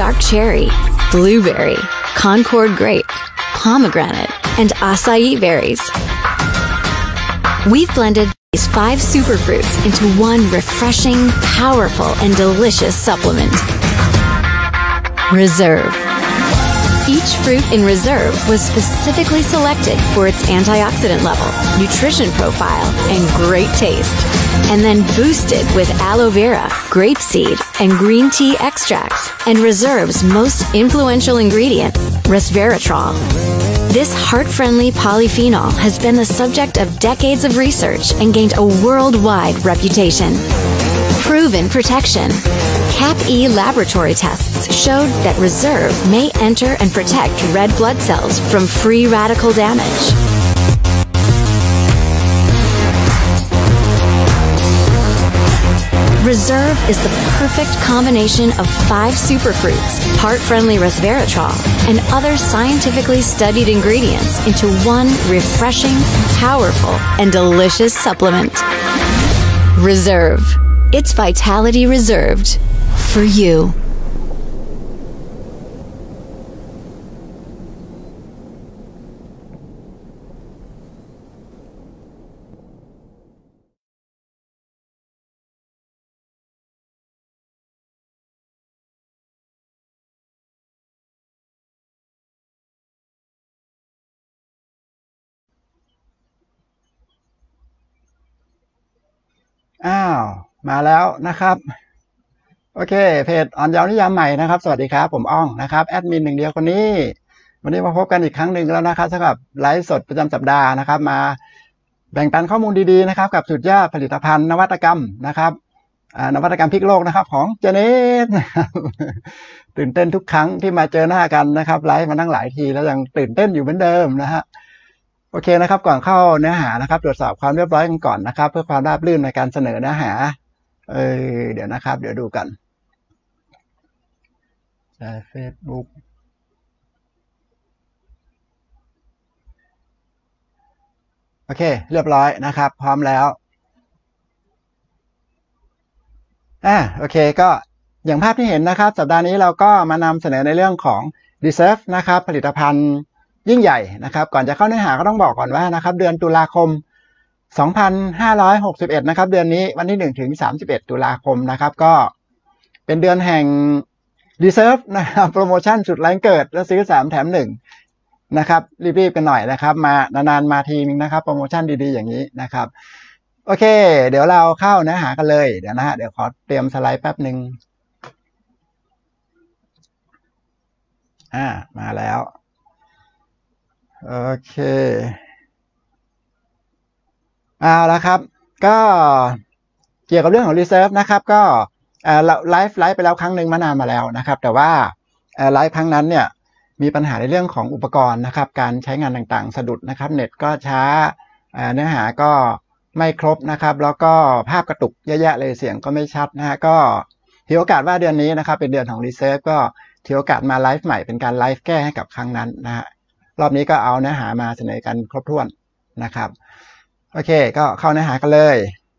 dark cherry, blueberry, Concord grape, pomegranate, and acai berries. We've blended these 5 superfruits into one refreshing, powerful, and delicious supplement. Reserve. Each fruit in Reserve was specifically selected for its antioxidant level, nutrition profile, and great taste, and then boosted with aloe vera, grapeseed, and green tea extracts, and Reserve's most influential ingredient, resveratrol. This heart-friendly polyphenol has been the subject of decades of research and gained a worldwide reputation. Proven protection. CAP-E laboratory tests showed that Reserve may enter and protect red blood cells from free radical damage. Reserve is the perfect combination of 5 superfruits, heart-friendly resveratrol, and other scientifically studied ingredients into one refreshing, powerful, and delicious supplement. Reserve. It's vitality reserved for you. มาแล้วนะครับโอเคเพจอ่อนเยาว์นิยามใหม่นะครับสวัสดีครับผมอ้องนะครับแอดมินหนึ่งเดียวคนนี้วันนี้มาพบกันอีกครั้งหนึ่งแล้วนะครับสำหรับไลฟ์สดประจำสัปดาห์นะครับมาแบ่งปันข้อมูลดีๆนะครับกับสุดยอดผลิตภัณฑ์นวัตกรรมนะครับนวัตกรรมพลิกโลกนะครับของเจเนสตื่นเต้นทุกครั้งที่มาเจอหน้ากันนะครับไลฟ์มาตั้งหลายทีแล้วยังตื่นเต้นอยู่เหมือนเดิมนะฮะโอเคนะครับก่อนเข้าเนื้อหานะครับตรวจสอบความเรียบร้อยกันก่อนนะครับเพื่อความราบรื่นในการเสนอเนื้อหาเดี๋ยวนะครับเดี๋ยวดูกันใน Facebook โอเคเรียบร้อยนะครับพร้อมแล้วโอเคก็อย่างภาพที่เห็นนะครับสัปดาห์นี้เราก็มานำเสนอในเรื่องของ Reserve นะครับผลิตภัณฑ์ยิ่งใหญ่นะครับก่อนจะเข้าเนื้อหาก็ต้องบอกก่อนว่านะครับเดือนตุลาคม2561นะครับเดือนนี้วันที่1ถึง31ตุลาคมนะครับก็เป็นเดือนแห่ง Reserve นะครับโปรโมชั่นสุดแรงเกิดแล้วซื้อ3แถม1นะครับรีบๆกันหน่อยนะครับมานานๆมาทีนึงนะครับโปรโมชั่นดีๆอย่างนี้นะครับโอเคเดี๋ยวเราเข้าเนื้อหากันเลยเดี๋ยวนะฮะเดี๋ยวขอเตรียมสไลด์แป๊บนึงมาแล้วโอเคเอาละครับก็เกี่ยวกับเรื่องของ Reserve นะครับก็ไลฟ์ไปแล้วครั้งหนึ่งมานานมาแล้วนะครับแต่ว่าไลฟ์ครั้งนั้นเนี่ยมีปัญหาในเรื่องของอุปกรณ์นะครับการใช้งานต่างๆสะดุดนะครับเน็ตก็ช้าเนื้อหาก็ไม่ครบนะครับแล้วก็ภาพกระตุกเยอะแยะเลยเสียงก็ไม่ชัดนะฮะก็ถือโอกาสว่าเดือนนี้นะครับเป็นเดือนของ Reserve ก็ถือโอกาสมาไลฟ์ใหม่เป็นการไลฟ์แก้ให้กับครั้งนั้นนะฮะรอบนี้ก็เอาเนื้อหามาเสนอกันครบถ้วนนะครับโอเคก็เข้าเนื้อหากันเลย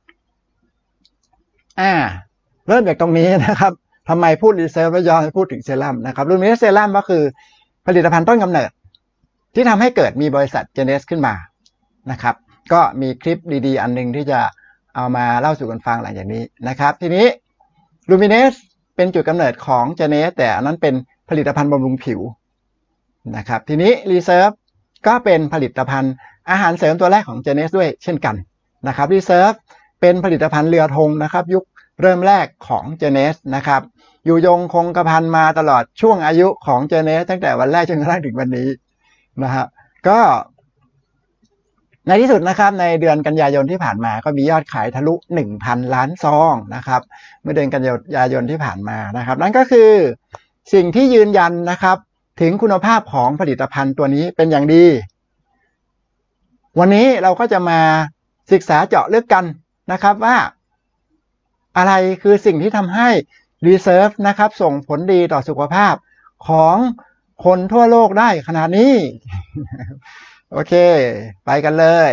เริ่มจากตรงนี้นะครับทำไมพูด Reserve แล้วย้อนพูดถึงเซรั่มนะครับรุ่นนี้เซรั่มก็คือผลิตภัณฑ์ต้นกำเนิดที่ทำให้เกิดมีบริษัทเจเนสขึ้นมานะครับก็มีคลิปดีๆอันนึงที่จะเอามาเล่าสู่กันฟังหลังจากนี้นะครับทีนี้ลูมิเนสเป็นจุดกำเนิดของเจเนสแต่อันนั้นเป็นผลิตภัณฑ์บำรุงผิวนะครับทีนี้ Reserve ก็เป็นผลิตภัณฑ์อาหารเสริมตัวแรกของเจเนสด้วยเช่นกันนะครับ Reserve เป็นผลิตภัณฑ์เรือธงนะครับยุคเริ่มแรกของเจเนสนะครับอยู่ยงคงกระพันมาตลอดช่วงอายุของเจเนสตั้งแต่วันแรกจนกระทั่งถึงวันนี้นะฮะก็ในที่สุดนะครับในเดือนกันยายนที่ผ่านมาก็มียอดขายทะลุ 1,000 ล้านซองนะครับเมื่อเดือนกันยายนที่ผ่านมานะครับนั่นก็คือสิ่งที่ยืนยันนะครับถึงคุณภาพของผลิตภัณฑ์ตัวนี้เป็นอย่างดีวันนี้เราก็จะมาศึกษาเจาะลึกกันนะครับว่าอะไรคือสิ่งที่ทำให้ Reserve นะครับส่งผลดีต่อสุขภาพของคนทั่วโลกได้ขนาดนี้ โอเคไปกันเลย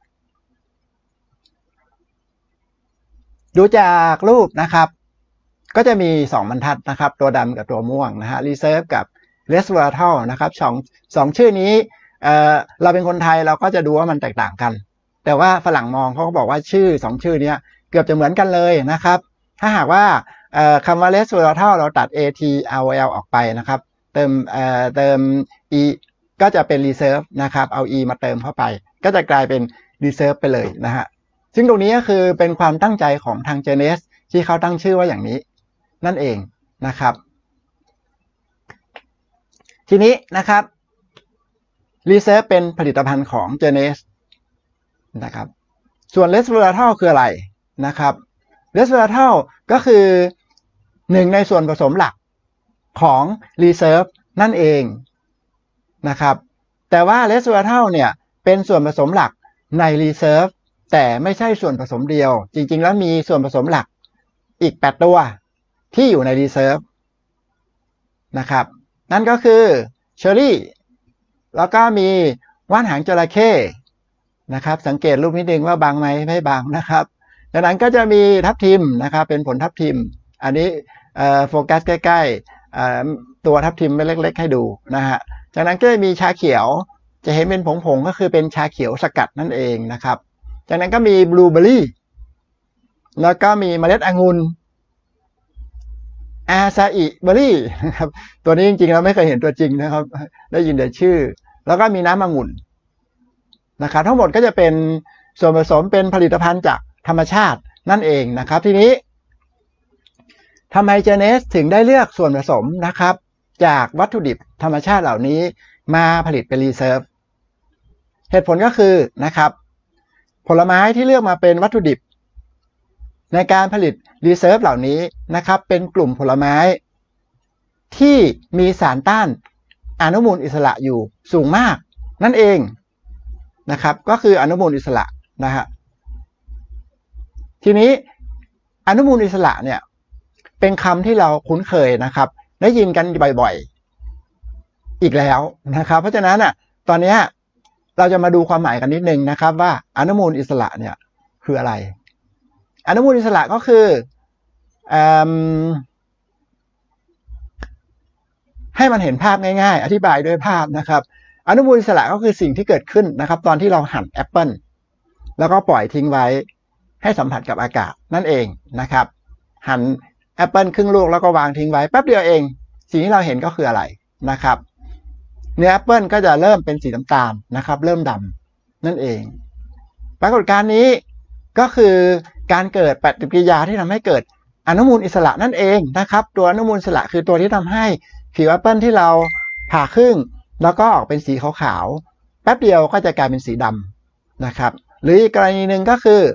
ดูจากรูปนะครับก็จะมี2บรรทัดนะครับตัวดำกับตัวม่วงนะฮะ reserve กับ resveratrol นะครับสองชื่อนี้เราเป็นคนไทยเราก็จะดูว่ามันแตกต่างกันแต่ว่าฝรั่งมองเขาก็บอกว่าชื่อ2ชื่อนี้เกือบจะเหมือนกันเลยนะครับถ้าหากว่าคำว่า resveratrol เราตัด ATROL ออกไปนะครับเติม E ก็จะเป็น reserve นะครับเอา E มาเติมเข้าไปก็จะกลายเป็น reserve ไปเลยนะฮะซึ่งตรงนี้ก็คือเป็นความตั้งใจของทาง Genes ที่เขาตั้งชื่อว่าอย่างนี้นั่นเองนะครับทีนี้นะครับ reserve เป็นผลิตภัณฑ์ของ Genes นะครับส่วน resveratrol คืออะไรนะครับ resveratrol ก็คือหนึ่งในส่วนผสมหลักของ reserve นั่นเองนะครับแต่ว่า resveratrol เนี่ยเป็นส่วนผสมหลักใน reserve แต่ไม่ใช่ส่วนผสมเดียวจริงๆแล้วมีส่วนผสมหลักอีก8ตัวที่อยู่ใน reserve นะครับนั่นก็คือเชอร์รี่แล้วก็มีว่านหางจระเข้นะครับสังเกตรูปนิดนึงว่าบางไหมไม่บางนะครับจากนั้นก็จะมีทับทิมนะครับเป็นผลทับทิมอันนี้โฟกัสใกล้ๆตัวทับทิมเล็กๆให้ดูนะฮะจากนั้นก็จะมีชาเขียวจะเห็นเป็นผงๆก็คือเป็นชาเขียวสกัดนั่นเองนะครับจากนั้นก็มีบลูเบอร์รี่แล้วก็มีเมล็ดองุ่นอาซาอิเบอร์รี่นะครับตัวนี้จริงๆเราไม่เคยเห็นตัวจริงนะครับได้ยินแต่ชื่อแล้วก็มีน้ำองุ่นนะครับทั้งหมดก็จะเป็นส่วนผสมเป็นผลิตภัณฑ์จากธรรมชาตินั่นเองนะครับทีนี้ทำไม Genes ถึงได้เลือกส่วนผสมนะครับจากวัตถุดิบธรรมชาติเหล่านี้มาผลิตเป็น reserve เหตุผลก็คือนะครับผลไม้ที่เลือกมาเป็นวัตถุดิบในการผลิต reserve เหล่านี้นะครับเป็นกลุ่มผลไม้ที่มีสารต้านอนุมูลอิสระอยู่สูงมากนั่นเองนะครับก็คืออนุมูลอิสระนะฮะทีนี้อนุมูลอิสระเนี่ยเป็นคำที่เราคุ้นเคยนะครับได้ยินกันบ่อยๆอีกแล้วนะครับเพราะฉะนั้นตอนนี้เราจะมาดูความหมายกันนิดนึงนะครับว่าอนุมูลอิสระเนี่ยคืออะไรอนุมูลอิสระก็คือให้มันเห็นภาพง่ายๆอธิบายด้วยภาพนะครับอนุมูลอิสระก็คือสิ่งที่เกิดขึ้นนะครับตอนที่เราหั่นแอปเปิลแล้วก็ปล่อยทิ้งไว้ให้สัมผัสกับอากาศนั่นเองนะครับหั่นแอปเปิลครึ่งลูกแล้วก็วางทิ้งไว้แป๊บเดียวเองสิ่งที่เราเห็นก็คืออะไรนะครับเนื้อแอปเปิลก็จะเริ่มเป็นสีน้ำตาลนะครับเริ่มดำนั่นเองปรากฏการณ์นี้ก็คือการเกิดปฏิกิริยาที่ทำให้เกิดอนุมูลอิสระนั่นเองนะครับตัวอนุมูลอิสระคือตัวที่ทำให้ผิวแอปเปิลที่เราผ่าครึ่งแล้วก็ออกเป็นสีขาวๆแป๊บเดียวก็จะกลายเป็นสีดำนะครับหรืออีกกรณีหนึ่งก็คือ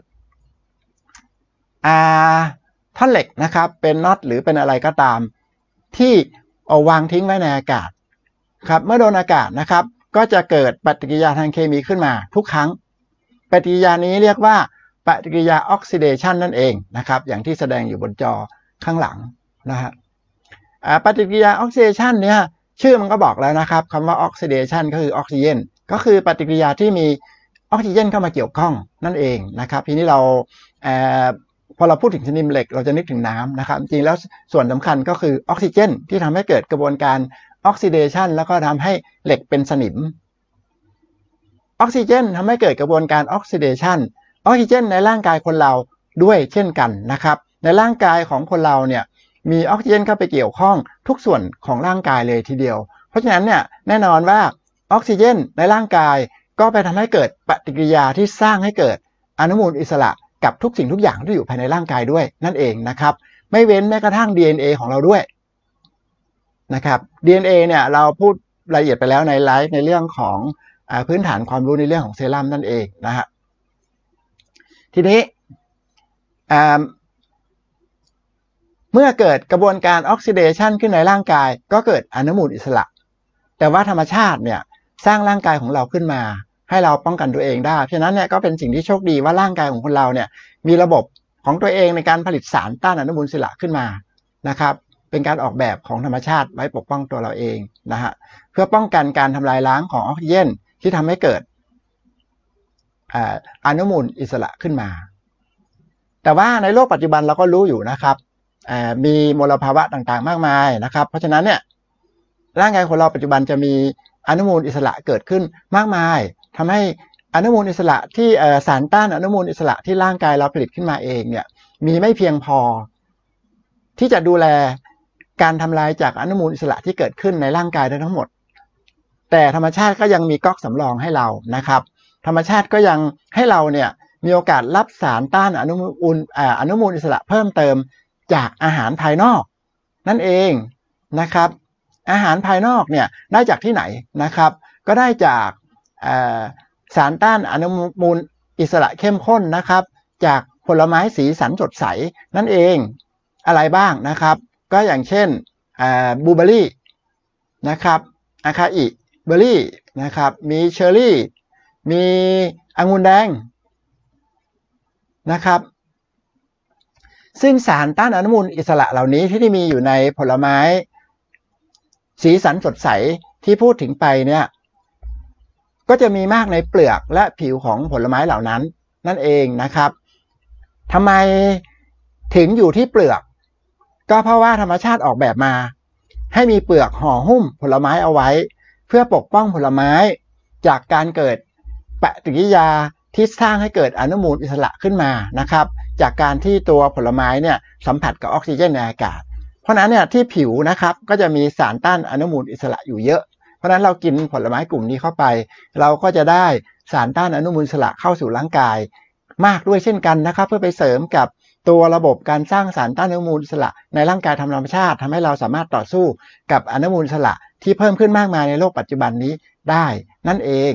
ท่อนเหล็กนะครับเป็นน็อตหรือเป็นอะไรก็ตามที่เอาวางทิ้งไว้ในอากาศครับเมื่อโดนอากาศนะครับก็จะเกิดปฏิกิริยาทางเคมีขึ้นมาทุกครั้งปฏิกิริยานี้เรียกว่าปฏิกิริยาออกซิเดชันนั่นเองนะครับอย่างที่แสดงอยู่บนจอข้างหลังนะฮะปฏิกิริยาออกซิเดชันเนี่ยชื่อมันก็บอกแล้วนะครับคำว่าออกซิเดชันก็คือออกซิเจนก็คือปฏิกิริยาที่มีออกซิเจนเข้ามาเกี่ยวข้องนั่นเองนะครับทีนี้เราพอเราพูดถึงชนิดเหล็กเราจะนึกถึงน้ำนะครับจริงแล้วส่วนสำคัญก็คือออกซิเจนที่ทำให้เกิดกระบวนการออกซิเดชันแล้วก็ทำให้เหล็กเป็นสนิมออกซิเจนทำให้เกิดกระบวนการออกซิเดชันออกซิเจนในร่างกายคนเราด้วยเช่นกันนะครับในร่างกายของคนเราเนี่ยมีออกซิเจนเข้าไปเกี่ยวข้องทุกส่วนของร่างกายเลยทีเดียวเพราะฉะนั้นเนี่ยแน่นอนว่าออกซิเจนในร่างกายก็ไปทำให้เกิดปฏิกิริยาที่สร้างให้เกิดอนุมูลอิสระกับทุกสิ่งทุกอย่างที่อยู่ภายในร่างกายด้วยนั่นเองนะครับไม่เว้นแม้กระทั่ง DNA ของเราด้วยนะครับ DNA เนี่ยเราพูดรายละเอียดไปแล้วในไลฟ์ในเรื่องของพื้นฐานความรู้ในเรื่องของเซรั่มนั่นเองนะฮะทีนี้เมื่อเกิดกระบวนการออกซิเดชันขึ้นในร่างกายก็เกิดอนุมูลอิสระแต่ว่าธรรมชาติเนี่ยสร้างร่างกายของเราขึ้นมาให้เราป้องกันตัวเองได้เพราะฉะนั้นเนี่ยก็เป็นสิ่งที่โชคดีว่าร่างกายของคนเราเนี่ยมีระบบของตัวเองในการผลิตสารต้านอนุมูลอิสระขึ้นมานะครับเป็นการออกแบบของธรรมชาติไว้ปกป้องตัวเราเองนะฮะเพื่อป้องกันการทำลายล้างของออกซิเจนที่ทำให้เกิดอนุมูลอิสระขึ้นมาแต่ว่าในโลกปัจจุบันเราก็รู้อยู่นะครับมีมลภาวะต่างๆมากมายนะครับเพราะฉะนั้นเนี่ยร่างกายของเราปัจจุบันจะมีอนุมูลอิสระเกิดขึ้นมากมายทำให้อนุมูลอิสระที่สารต้านอนุมูลอิสระที่ร่างกายเราผลิตขึ้นมาเองเนี่ยมีไม่เพียงพอที่จะดูแลการทำลายจากอนุมูลอิสระที่เกิดขึ้นในร่างกายได้ทั้งหมดแต่ธรรมชาติก็ยังมีก๊อกสำรองให้เรานะครับธรรมชาติก็ยังให้เราเนี่ยมีโอกาสรับสารต้านอนุมูลอิสระเพิ่มเติมจากอาหารภายนอกนั่นเองนะครับอาหารภายนอกเนี่ยได้จากที่ไหนนะครับก็ได้จากสารต้านอนุมูลอิสระเข้มข้นนะครับจากผลไม้สีสันสดใสนั่นเองอะไรบ้างนะครับก็อย่างเช่นบลูเบอร์รี่นะครับอาคาอิเบอร์รี่นะครับมีเชอร์รี่มีองุ่นแดงนะครับซึ่งสารต้านอนุมูลอิสระเหล่านี้ที่มีอยู่ในผลไม้สีสันสดใสที่พูดถึงไปเนี่ยก็จะมีมากในเปลือกและผิวของผลไม้เหล่านั้นนั่นเองนะครับทำไมถึงอยู่ที่เปลือกก็เพราะว่าธรรมชาติออกแบบมาให้มีเปลือกห่อหุ้มผลไม้เอาไว้เพื่อปกป้องผลไม้จากการเกิดปฏิกิริยาที่สร้างให้เกิดอนุมูลอิสระขึ้นมานะครับจากการที่ตัวผลไม้เนี่ยสัมผัสกับออกซิเจนในอากาศเพราะนั้นเนี่ยที่ผิวนะครับก็จะมีสารต้านอนุมูลอิสระอยู่เยอะเพราะนั้นเรากินผลไม้กลุ่มนี้เข้าไปเราก็จะได้สารต้านอนุมูลอิสระเข้าสู่ร่างกายมากด้วยเช่นกันนะครับเพื่อไปเสริมกับตัวระบบการสร้างสารต้านอนุมูลอิสระในร่างกายธรรมชาติทำให้เราสามารถต่อสู้กับอนุมูลอิสระที่เพิ่มขึ้นมากมายในโลกปัจจุบันนี้ได้นั่นเอง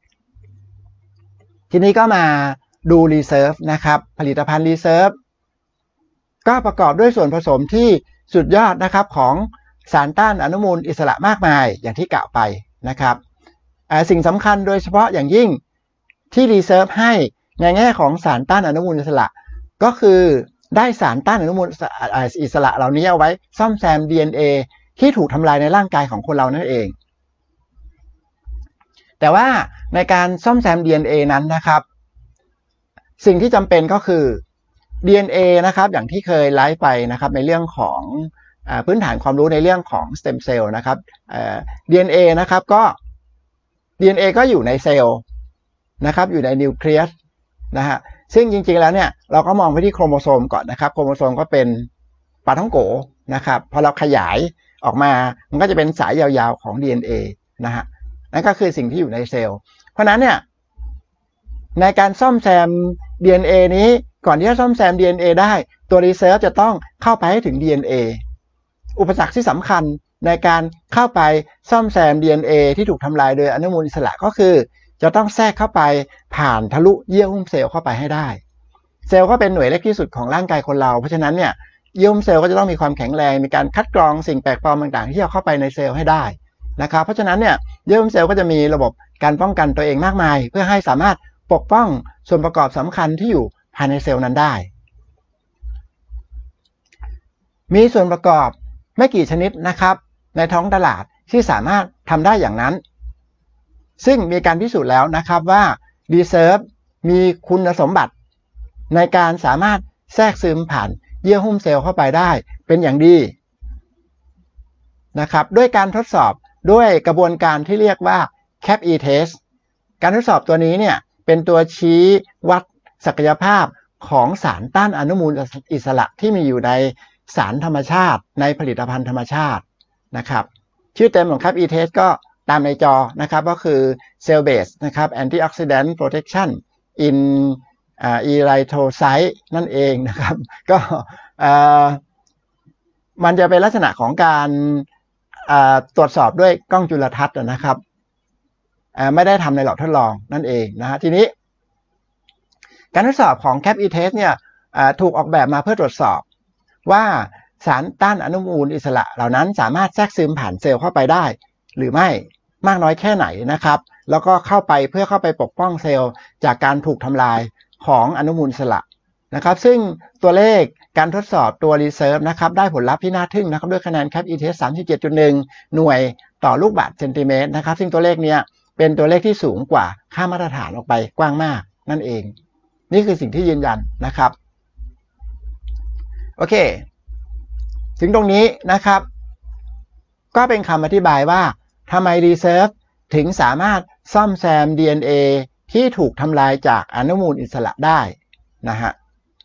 ทีนี้ก็มาดูรีเซิร์ฟนะครับผลิตภัณฑ์รีเซิร์ฟก็ประกอบด้วยส่วนผสมที่สุดยอดนะครับของสารต้านอนุมูลอิสระมากมายอย่างที่กล่าวไปนะครับสิ่งสำคัญโดยเฉพาะอย่างยิ่งที่รีเซิร์ฟให้ในแง่ของสารต้านอนุมูลอิสระก็คือได้สารต้านอนุมูลอิสระเหล่านี้เอาไว้ซ่อมแซม DNA ที่ถูกทำลายในร่างกายของคนเรานั่นเองแต่ว่าในการซ่อมแซม DNA นั้นนะครับสิ่งที่จำเป็นก็คือ DNA นะครับอย่างที่เคยไลฟ์ไปนะครับในเรื่องของพื้นฐานความรู้ในเรื่องของสเต็มเซลล์นะครับ DNA นะครับก็ DNA ก็อยู่ในเซลล์นะครับอยู่ในนิวเคลียสนะฮะซึ่งจริงๆแล้วเนี่ยเราก็มองไปที่โครโมโซมก่อนนะครับโครโมโซมก็เป็นปลาท่องโกนะครับพอเราขยายออกมามันก็จะเป็นสายยาวๆของ DNA นะฮะนั่นก็คือสิ่งที่อยู่ในเซลล์เพราะนั้นเนี่ยในการซ่อมแซม DNA นี้ก่อนที่จะซ่อมแซม DNA ได้ตัวรีเซิร์ฟจะต้องเข้าไปให้ถึง DNA อุปสรรคที่สำคัญในการเข้าไปซ่อมแซม DNA ที่ถูกทำลายโดยอนุมูลอิสระก็คือจะต้องแทรกเข้าไปผ่านทะลุเยื่อหุ้มเซลล์เข้าไปให้ได้เซลล์ก็เป็นหน่วยเล็กที่สุดของร่างกายคนเราเพราะฉะนั้นเนี่ยเยื่อหุ้มเซลล์ก็จะต้องมีความแข็งแรงมีการคัดกรองสิ่งแปลกปลอมต่างๆที่จะเข้าไปในเซลล์ให้ได้นะครับเพราะฉะนั้นเนี่ยเยื่อหุ้มเซลล์ก็จะมีระบบการป้องกันตัวเองมากมายเพื่อให้สามารถปกป้องส่วนประกอบสำคัญที่อยู่ภายในเซลล์นั้นได้มีส่วนประกอบไม่กี่ชนิดนะครับในท้องตลาดที่สามารถทำได้อย่างนั้นซึ่งมีการพิสูจน์แล้วนะครับว่า Reserve มีคุณสมบัติในการสามารถแทรกซึมผ่านเยื่อหุ้มเซลล์เข้าไปได้เป็นอย่างดีนะครับด้วยการทดสอบด้วยกระบวนการที่เรียกว่า CAP-E test การทดสอบตัวนี้เนี่ยเป็นตัวชี้วัดศักยภาพของสารต้านอนุมูลอิสระที่มีอยู่ในสารธรรมชาติในผลิตภัณฑ์ธรรมชาตินะครับชื่อเต็มของ CAP-E test ก็ตามในจอนะครับก็คือ Cell Based นะครับ Antioxidant Protection in Erythrocyte นั่นเองนะครับก็มันจะเป็นลักษณะของการตรวจสอบด้วยกล้องจุลทรรศน์นะครับไม่ได้ทำในหลอดทดลองนั่นเองนะฮะทีนี้การทดสอบของ CAP-E test เนี่ยถูกออกแบบมาเพื่อตรวจสอบว่าสารต้านอนุมูลอิสระเหล่านั้นสามารถแทรกซึมผ่านเซลล์เข้าไปได้หรือไม่มากน้อยแค่ไหนนะครับแล้วก็เข้าไปเพื่อเข้าไปปกป้องเซลล์จากการถูกทำลายของอนุมูลอิสระนะครับซึ่งตัวเลขการทดสอบตัว Reserve นะครับได้ผลลัพธ์ที่น่าทึ่งนะครับด้วยคะแนน CAP-E test 37.1 หน่วยต่อลูกบาศก์เซนติเมตรนะครับซึ่งตัวเลขเนี้ยเป็นตัวเลขที่สูงกว่าค่ามาตรฐานออกไปกว้างมากนั่นเองนี่คือสิ่งที่ยืนยันนะครับโอเคถึงตรงนี้นะครับก็เป็นคำอธิบายว่าทำไม Reserve ถึงสามารถซ่อมแซม DNA ที่ถูกทำลายจากอนุมูลอิสระได้นะฮะ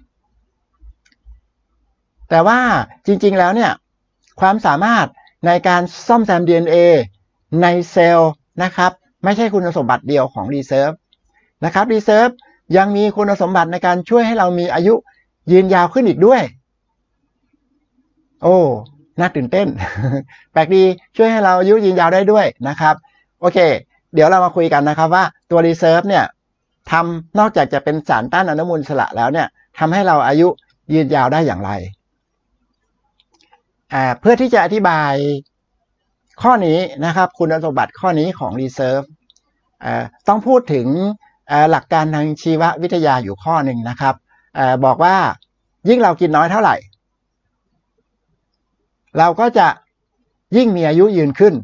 แต่ว่าจริงๆแล้วเนี่ยความสามารถในการซ่อมแซม DNA ในเซลล์นะครับไม่ใช่คุณสมบัติเดียวของ Reserve นะครับ Reserve ยังมีคุณสมบัติในการช่วยให้เรามีอายุยืนยาวขึ้นอีกด้วยโอ้น่าตื่นเต้น แปลกดีช่วยให้เราอายุยืนยาวได้ด้วยนะครับโอเคเดี๋ยวเรามาคุยกันนะครับว่าตัว Reserve เนี่ยนอกจากจะเป็นสารต้านอนุมูลอิสระแล้วเนี่ยทำให้เราอายุยืนยาวได้อย่างไรเพื่อที่จะอธิบายข้อนี้นะครับคุณสมบัติข้อนี้ของ Reserve ต้องพูดถึงหลักการทางชีววิทยาอยู่ข้อหนึ่งนะครับบอกว่ายิ่งเรากินน้อยเท่าไหร่เราก็จะยิ่งมีอายุยืนขึ้น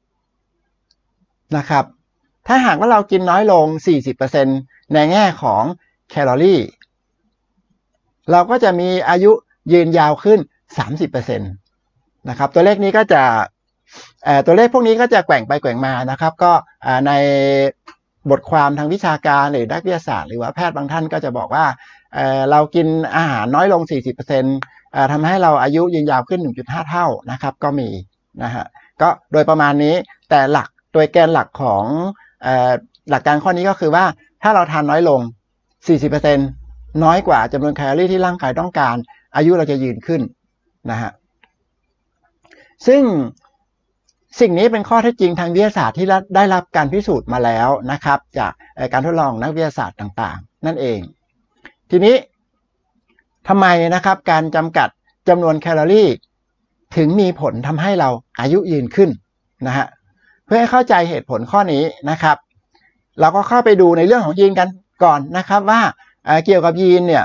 นะครับถ้าหากว่าเรากินน้อยลง 40% ในแง่ของแคลอรี่เราก็จะมีอายุยืนยาวขึ้น 30% นะครับตัวเลขนี้ก็จะตัวเลขพวกนี้ก็จะแกว่งไปแกว่งมานะครับก็ในบทความทางวิชาการหรือนักวิทยาศาสตร์หรือว่าแพทย์บางท่านก็จะบอกว่าเรากินอาหารน้อยลง 40%ทำให้เราอายุยืนยาวขึ้น 1.5 เท่านะครับก็มีนะฮะก็โดยประมาณนี้แต่โดยแกนหลักของหลักการข้อนี้ก็คือว่าถ้าเราทานน้อยลง 40% น้อยกว่าจำนวนแคลอรี่ที่ร่างกายต้องการอายุเราจะยืนขึ้นนะฮะซึ่งสิ่งนี้เป็นข้อเท็จจริงทางวิทยาศาสตร์ที่ได้รับการพิสูจน์มาแล้วนะครับจากการทดลองนักวิทยาศาสตร์ต่างๆนั่นเองทีนี้ทำไมนะครับการจำกัดจำนวนแคลอรี่ถึงมีผลทำให้เราอายุยืนขึ้นนะฮะเพื่อให้เข้าใจเหตุผลข้อนี้นะครับเราก็เข้าไปดูในเรื่องของยีนกันก่อนนะครับว่าเกี่ยวกับยีนเนี่ย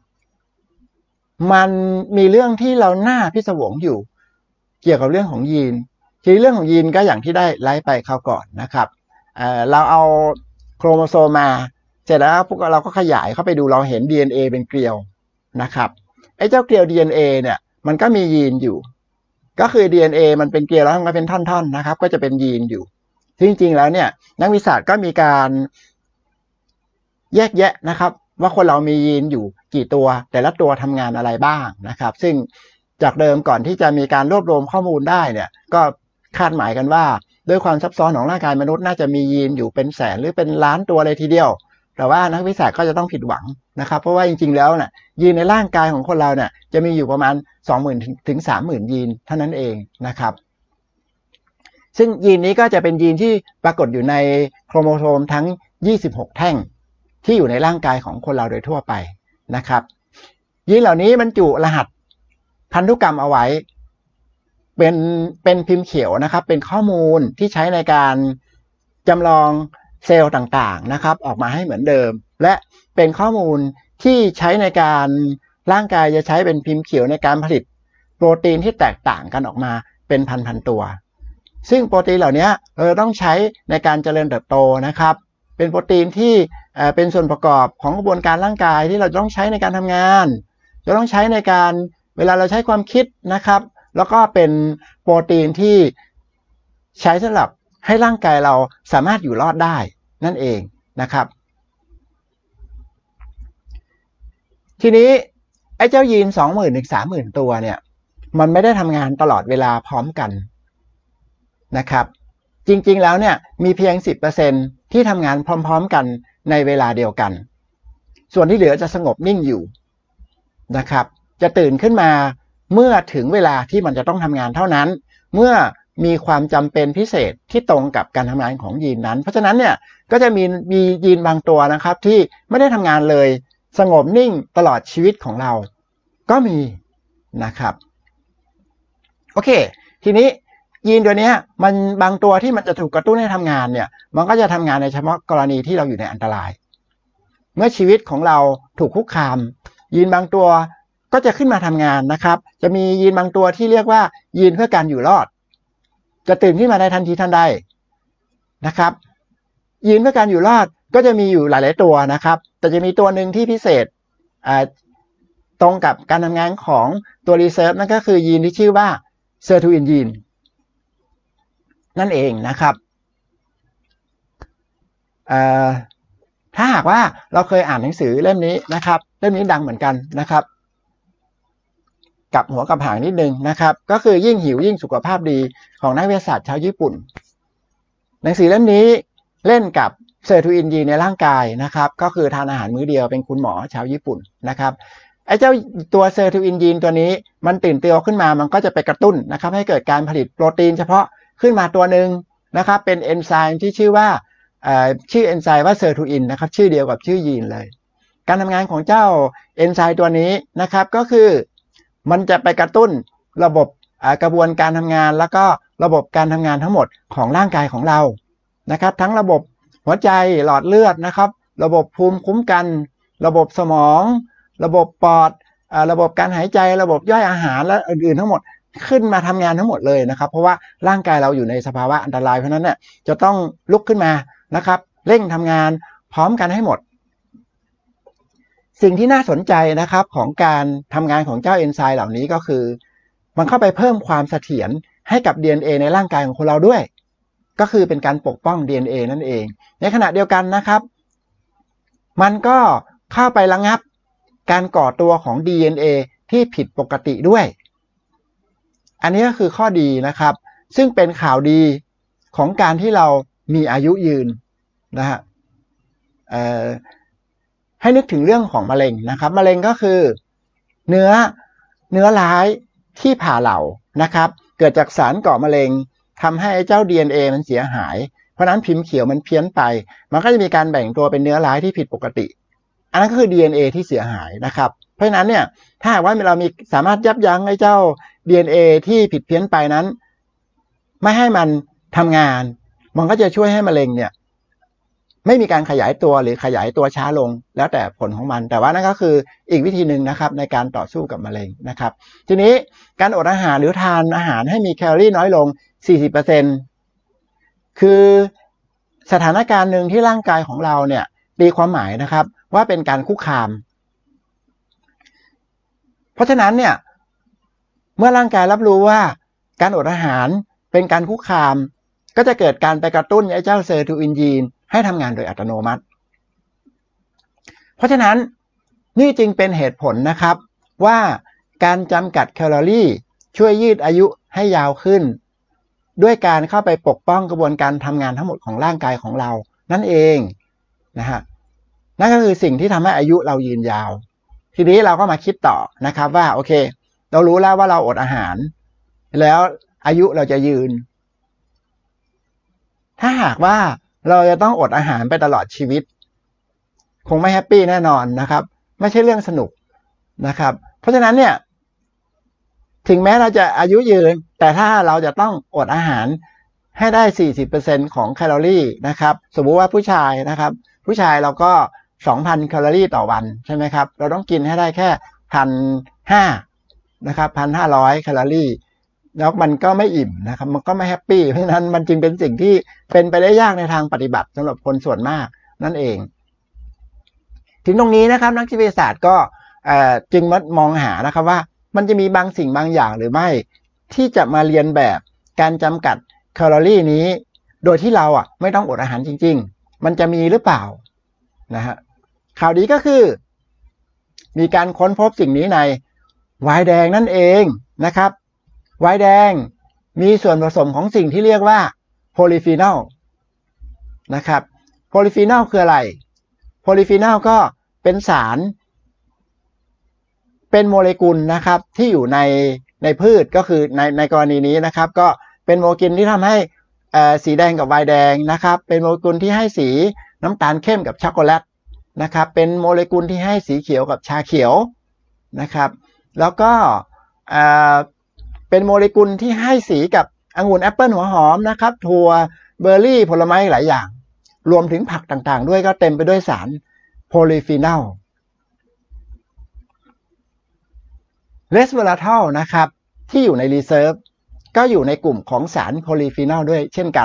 มันมีเรื่องที่เราน่าพิศวงอยู่เกี่ยวกับเรื่องของยีนทีเรื่องของยีนก็อย่างที่ได้ไล่ไปคราวก่อนนะครับเราเอาโครโมโซมมาเสร็จแล้วพวกเราก็ขยายเข้าไปดูเราเห็น DNA เป็นเกลียวนะครับไอ้เจ้าเกลียว DNA เนี่ยมันก็มียีนอยู่ก็คือ DNA มันเป็นเกลียวแล้วมันเป็นท่อนๆนะครับก็จะเป็นยีนอยู่จริงๆแล้วเนี่ยนักวิทยาศาสตร์ก็มีการแยกแยะนะครับว่าคนเรามียีนอยู่กี่ตัวแต่ละตัวทำงานอะไรบ้างนะครับซึ่งจากเดิมก่อนที่จะมีการรวบรวมข้อมูลได้เนี่ยก็คาดหมายกันว่าด้วยความซับซ้อนของร่างกายมนุษย์น่าจะมียีนอยู่เป็นแสนหรือเป็นล้านตัวเลยทีเดียวแต่ว่านักวิทยาศาสตร์ก็จะต้องผิดหวังนะครับเพราะว่าจริงๆแล้วเนี่ยยีนในร่างกายของคนเราเนี่ยจะมีอยู่ประมาณ 20,000 ถึง 30,000 ยีนเท่านั้นเองนะครับซึ่งยีนนี้ก็จะเป็นยีนที่ปรากฏอยู่ในโครโมโซมทั้ง26แท่งที่อยู่ในร่างกายของคนเราโดยทั่วไปนะครับยีนเหล่านี้บรรจุรหัสพันธุกรรมเอาไว้เป็นพิมพ์เขียวนะครับเป็นข้อมูลที่ใช้ในการจำลองเซลล์ต่างๆนะครับออกมาให้เหมือนเดิมและเป็นข้อมูลที่ใช้ในการร่างกายจะใช้เป็นพิมพ์เขียวในการผลิตโปรตีนที่แตกต่างกันออกมาเป็นพันๆตัวซึ่งโปรตีนเหล่านี้ต้องใช้ในการเจริญเติบโตนะครับเป็นโปรตีนที่เป็นส่วนประกอบของกระบวนการร่างกายที่เราต้องใช้ในการทำงานจะต้องใช้ในการเวลาเราใช้ความคิดนะครับแล้วก็เป็นโปรตีนที่ใช้สำหรับให้ร่างกายเราสามารถอยู่รอดได้นั่นเองนะครับทีนี้ไอ้เจ้ายีน 20,000 ถึง 30,000 ตัวเนี่ยมันไม่ได้ทำงานตลอดเวลาพร้อมกันนะครับจริงๆแล้วเนี่ยมีเพียง 10% ที่ทำงานพร้อมๆกันในเวลาเดียวกันส่วนที่เหลือจะสงบนิ่งอยู่นะครับจะตื่นขึ้นมาเมื่อถึงเวลาที่มันจะต้องทำงานเท่านั้นเมื่อมีความจำเป็นพิเศษที่ตรงกับการทำงานของยีนนั้นเพราะฉะนั้นเนี่ยก็จะมียีนบางตัวนะครับที่ไม่ได้ทำงานเลยสงบนิ่งตลอดชีวิตของเราก็มีนะครับโอเคทีนี้ยีนตัวนี้มันบางตัวที่มันจะถูกกระตุ้นให้ทำงานเนี่ยมันก็จะทำงานในเฉพาะกรณีที่เราอยู่ในอันตรายเมื่อชีวิตของเราถูกคุกคามยีนบางตัวก็จะขึ้นมาทำงานนะครับจะมียีนบางตัวที่เรียกว่ายีนเพื่อการอยู่รอดจะตื่นขึ้นมาในทันทีทันใดนะครับยีนเพื่อการอยู่รอดก็จะมีอยู่หลายๆตัวนะครับแต่จะมีตัวหนึ่งที่พิเศษตรงกับการทำงานของตัว reserve นั่นก็คือยีนที่ชื่อว่า sirtuin ยีนนั่นเองนะครับถ้าหากว่าเราเคยอ่านหนังสือเล่มนี้นะครับเล่มนี้ดังเหมือนกันนะครับกับหัวกับหางนิดนึงนะครับก็คือยิ่งหิวยิ่งสุขภาพดีของนักวิทยาศาสตร์ชาวญี่ปุ่นหนังสือเล่มนี้เล่นกับเซอร์ทูอินยีนในร่างกายนะครับก็คือทานอาหารมื้อเดียวเป็นคุณหมอชาวญี่ปุ่นนะครับไอ้เจ้าตัวเซอร์ทูอินยีนตัวนี้มันตื่นตัวขึ้นมามันก็จะไปกระตุ้นนะครับให้เกิดการผลิตโปรตีนเฉพาะขึ้นมาตัวหนึ่งนะครับเป็นเอนไซม์ที่ชื่อว่าชื่อเอนไซม์ว่าเซอร์ทูอินนะครับชื่อเดียวกับชื่อยีนเลยการทำงานของเจ้าเอนไซม์ตัวนี้นะครับก็คือมันจะไปกระตุ้นระบบกระบวนการทำงานแล้วก็ระบบการทำงานทั้งหมดของร่างกายของเรานะครับทั้งระบบหัวใจหลอดเลือดนะครับระบบภูมิคุ้มกันระบบสมองระบบปอดระบบการหายใจระบบย่อยอาหารและอื่นๆทั้งหมดขึ้นมาทำงานทั้งหมดเลยนะครับเพราะว่าร่างกายเราอยู่ในสภาวะอันตรายเพราะนั้นเนี่ยจะต้องลุกขึ้นมานะครับเร่งทำงานพร้อมกันให้หมดสิ่งที่น่าสนใจนะครับของการทำงานของเจ้าเอนไซม์เหล่านี้ก็คือมันเข้าไปเพิ่มความเสถียรให้กับ DNA ในร่างกายของคนเราด้วยก็คือเป็นการปกป้อง DNA นั่นเองในขณะเดียวกันนะครับมันก็เข้าไประงับการก่อตัวของ DNA ที่ผิดปกติด้วยอันนี้ก็คือข้อดีนะครับซึ่งเป็นข่าวดีของการที่เรามีอายุยืนนะฮะให้นึกถึงเรื่องของมะเร็งนะครับมะเร็งก็คือเนื้อร้ายที่ผ่าเหลานะครับเกิดจากสารก่อมะเร็งทำให้เจ้า DNA มันเสียหายเพราะนั้นพิมพ์เขียวมันเพี้ยนไปมันก็จะมีการแบ่งตัวเป็นเนื้อร้ายที่ผิดปกติอันนั้นก็คือ DNA ที่เสียหายนะครับเพราะฉะนั้นเนี่ยถ้าหากว่าเรามีสามารถยับยั้งไอ้เจ้า DNA ที่ผิดเพี้ยนไปนั้นไม่ให้มันทำงานมันก็จะช่วยให้มะเร็งเนี่ยไม่มีการขยายตัวหรือขยายตัวช้าลงแล้วแต่ผลของมันแต่ว่านั่นก็คืออีกวิธีหนึ่งนะครับในการต่อสู้กับมะเร็งนะครับทีนี้การอดอาหารหรือทานอาหารให้มีแคลอรี่น้อยลง 40% คือสถานการณ์หนึ่งที่ร่างกายของเราเนี่ยตีความหมายนะครับว่าเป็นการคุกคามเพราะฉะนั้นเนี่ยเมื่อร่างกายรับรู้ว่าการอดอาหารเป็นการคุกคามก็จะเกิดการไปกระตุ้นไอ้เจ้าเซอร์ทูอินยีนให้ทำงานโดยอัตโนมัติเพราะฉะนั้นนี่จึงเป็นเหตุผลนะครับว่าการจำกัดแคลอรี่ช่วยยืดอายุให้ยาวขึ้นด้วยการเข้าไปปกป้องกระบวนการทำงานทั้งหมดของร่างกายของเรานั่นเองนะฮะนั่นก็คือสิ่งที่ทำให้อายุเรายืนยาวทีนี้เราก็มาคิดต่อนะครับว่าโอเคเรารู้แล้วว่าเราอดอาหารแล้วอายุเราจะยืนถ้าหากว่าเราจะต้องอดอาหารไปตลอดชีวิตคงไม่แฮปปี้แน่นอนนะครับไม่ใช่เรื่องสนุกนะครับเพราะฉะนั้นเนี่ยถึงแม้เราจะอายุยืนแต่ถ้าเราจะต้องอดอาหารให้ได้ 40% ของแคลอรี่นะครับสมมุติว่าผู้ชายนะครับผู้ชายเราก็ 2,000 แคลอรี่ต่อวันใช่ไหมครับเราต้องกินให้ได้แค่ 1,500 นะครับ 1,500 แคลอรี่แล้วมันก็ไม่อิ่มนะครับมันก็ไม่แฮปปี้เพราะฉะนั้นมันจึงเป็นสิ่งที่เป็นไปได้ยากในทางปฏิบัติสำหรับคนส่วนมากนั่นเองถึงตรงนี้นะครับนักวิทยาศาสตร์ก็จึงมองหานะครับว่ามันจะมีบางสิ่งบางอย่างหรือไม่ที่จะมาเรียนแบบการจำกัดแคลอรี่นี้โดยที่เราไม่ต้องอดอาหารจริงๆมันจะมีหรือเปล่านะฮะข่าวดีก็คือมีการค้นพบสิ่งนี้ในไวน์แดงนั่นเองนะครับไวน์แดงมีส่วนผสมของสิ่งที่เรียกว่าโพลีฟีนอลนะครับโพลีฟีนอลคืออะไรโพลีฟีนอลก็เป็นสารเป็นโมเลกุลนะครับที่อยู่ในพืชก็คือในกรณีนี้นะครับก็เป็นโมเลกุลที่ทำให้สีแดงกับไวน์แดงนะครับเป็นโมเลกุลที่ให้สีน้ำตาลเข้มกับช็อกโกแลตนะครับเป็นโมเลกุลที่ให้สีเขียวกับชาเขียวนะครับแล้วก็เป็นโมเลกุลที่ให้สีกับองุ่นแอปเปิลหัวหอมนะครับถั่วเบอร์รี่ผลไม้หลายอย่างรวมถึงผักต่างๆด้วยก็เต็มไปด้วยสารโพลีฟีนอลเรสเวอราทอลนะครับที่อยู่ในรีเซิร์ฟก็อยู่ในกลุ่มของสารโพลีฟีนอลด้วยเช่นกัน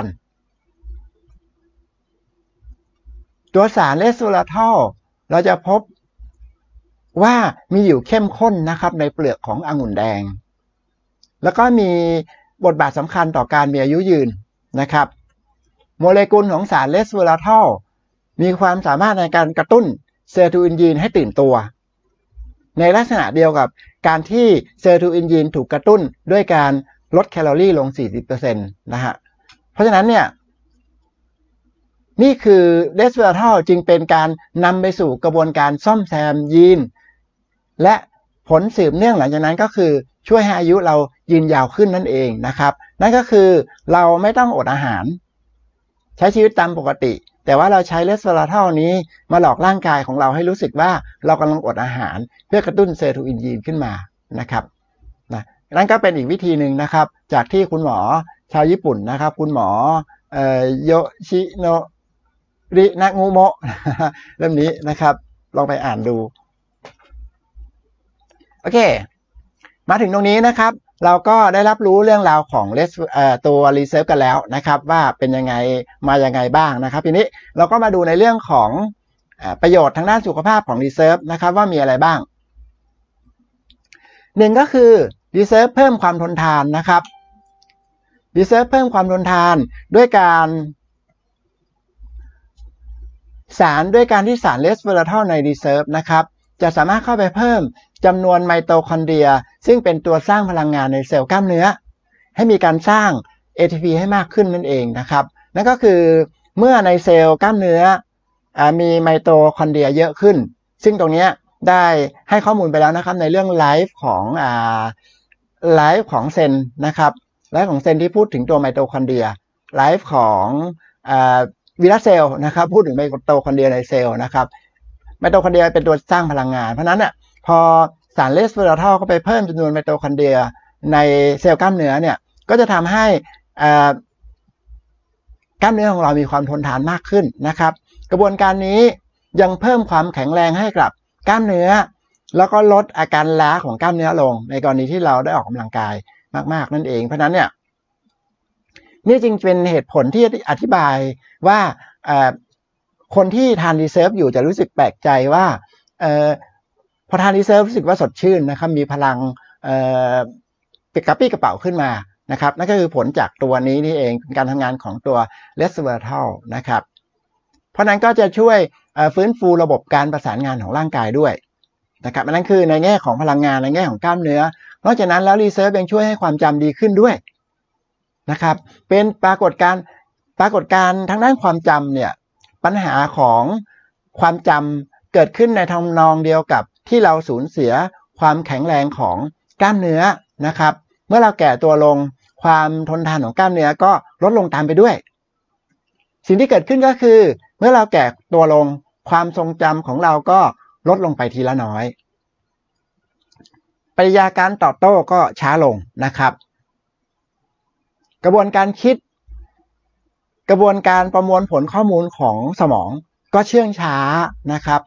ตัวสารเรสเวอราทอลเราจะพบว่ามีอยู่เข้มข้นนะครับในเปลือกขององุ่นแดงแล้วก็มีบทบาทสำคัญต่อการมีอายุยืนนะครับโมเลกุลของสารเลสเวอราทอลมีความสามารถในการกระตุ้นเซโรโทนินยีนให้ตื่นตัวในลักษณะเดียวกับการที่เซโรโทนินยีนถูกกระตุ้นด้วยการลดแคลอรี่ลง 40% นะฮะเพราะฉะนั้นเนี่ยนี่คือเลสเวอราทอลจึงเป็นการนำไปสู่กระบวนการซ่อมแซมยีนและผลสืบเนื่องหลังจากนั้นก็คือช่วยให้อายุเรายืนยาวขึ้นนั่นเองนะครับนั่นก็คือเราไม่ต้องอดอาหารใช้ชีวิตตามปกติแต่ว่าเราใช้เลสเวอราทอลนี้มาหลอกร่างกายของเราให้รู้สึกว่าเรากำลังอดอาหารเพื่อกระตุ้นเซโรโทนินยีนขึ้นมานะครับนั่นก็เป็นอีกวิธีหนึ่งนะครับจากที่คุณหมอชาวญี่ปุ่นนะครับคุณหมอโยชิโนรินางูโมะเล่มนี้นะครับลองไปอ่านดูโอเคมาถึงตรงนี้นะครับเราก็ได้รับรู้เรื่องราวของตัวรีเซิร์ฟกันแล้วนะครับว่าเป็นยังไงมายังไงบ้างนะครับทีนี้เราก็มาดูในเรื่องของประโยชน์ทางด้านสุขภาพของรีเซิร์ฟนะครับว่ามีอะไรบ้างหนึ่งก็คือรีเซิร์ฟเพิ่มความทนทานนะครับรีเซิร์ฟเพิ่มความทนทานด้วยการที่สารเลสเวอราทอลในรีเซิร์ฟนะครับจะสามารถเข้าไปเพิ่มจำนวนไมโตคอนเดรียซึ่งเป็นตัวสร้างพลังงานในเซลล์กล้ามเนื้อให้มีการสร้าง ATP ให้มากขึ้นนั่นเองนะครับนั่นก็คือเมื่อในเซลล์กล้ามเนื้อมีไมโตคอนเดรียเยอะขึ้นซึ่งตรงนี้ได้ให้ข้อมูลไปแล้วนะครับในเรื่องไลฟ์ของเซลล์นะครับไลฟ์ของเซลล์ที่พูดถึงตัวไมโตคอนเดรียไลฟ์ของวิรัสเซลล์นะครับพูดถึงไมโตคอนเดรียในเซลล์นะครับไมโตคอนเดรียเป็นตัวสร้างพลังงานเพราะนั้นเนี่ยพอสารเลสเวอราทอลเข้าไปเพิ่มจำนวนไมโตคอนเดรียในเซลล์กล้ามเนื้อเนี่ยก็จะทำให้กล้ามเนื้อของเรามีความทนทานมากขึ้นนะครับกระบวนการนี้ยังเพิ่มความแข็งแรงให้กับกล้ามเนื้อแล้วก็ลดอาการล้าของกล้ามเนื้อลงในกรณีที่เราได้ออกกำลังกายมากๆนั่นเองเพราะนั้นเนี่ยนี่จึงเป็นเหตุผลที่อธิบายว่าคนที่ทานรีเซิร์ฟอยู่จะรู้สึกแปลกใจว่าพอทานรีเซิร์ฟรู้สึกว่าสดชื่นนะครับมีพลังปิดกระปี้กระเป๋าขึ้นมานะครับนั่นก็คือผลจากตัวนี้นี่เองเป็นการทำงานของตัวเลสเวอราทอลนะครับเพราะนั้นก็จะช่วยฟื้นฟูระบบการประสานงานของร่างกายด้วยนะครับนั่นคือในแง่ของพลังงานในแง่ของกล้ามเนื้อนอกจากนั้นแล้วรีเซิร์ฟยังช่วยให้ความจำดีขึ้นด้วยนะครับเป็นปรากฏการณ์ทางด้านความจำเนี่ยปัญหาของความจำเกิดขึ้นในทำนองเดียวกับที่เราสูญเสียความแข็งแรงของกล้ามเนื้อนะครับเมื่อเราแก่ตัวลงความทนทานของกล้ามเนื้อก็ลดลงตามไปด้วยสิ่งที่เกิดขึ้นก็คือเมื่อเราแก่ตัวลงความทรงจำของเราก็ลดลงไปทีละน้อยปฏิกิริยาการตอบโต้ก็ช้าลงนะครับกระบวนการคิดกระบวนการประมวลผลข้อมูลของสมองก็เชื่องช้านะครับ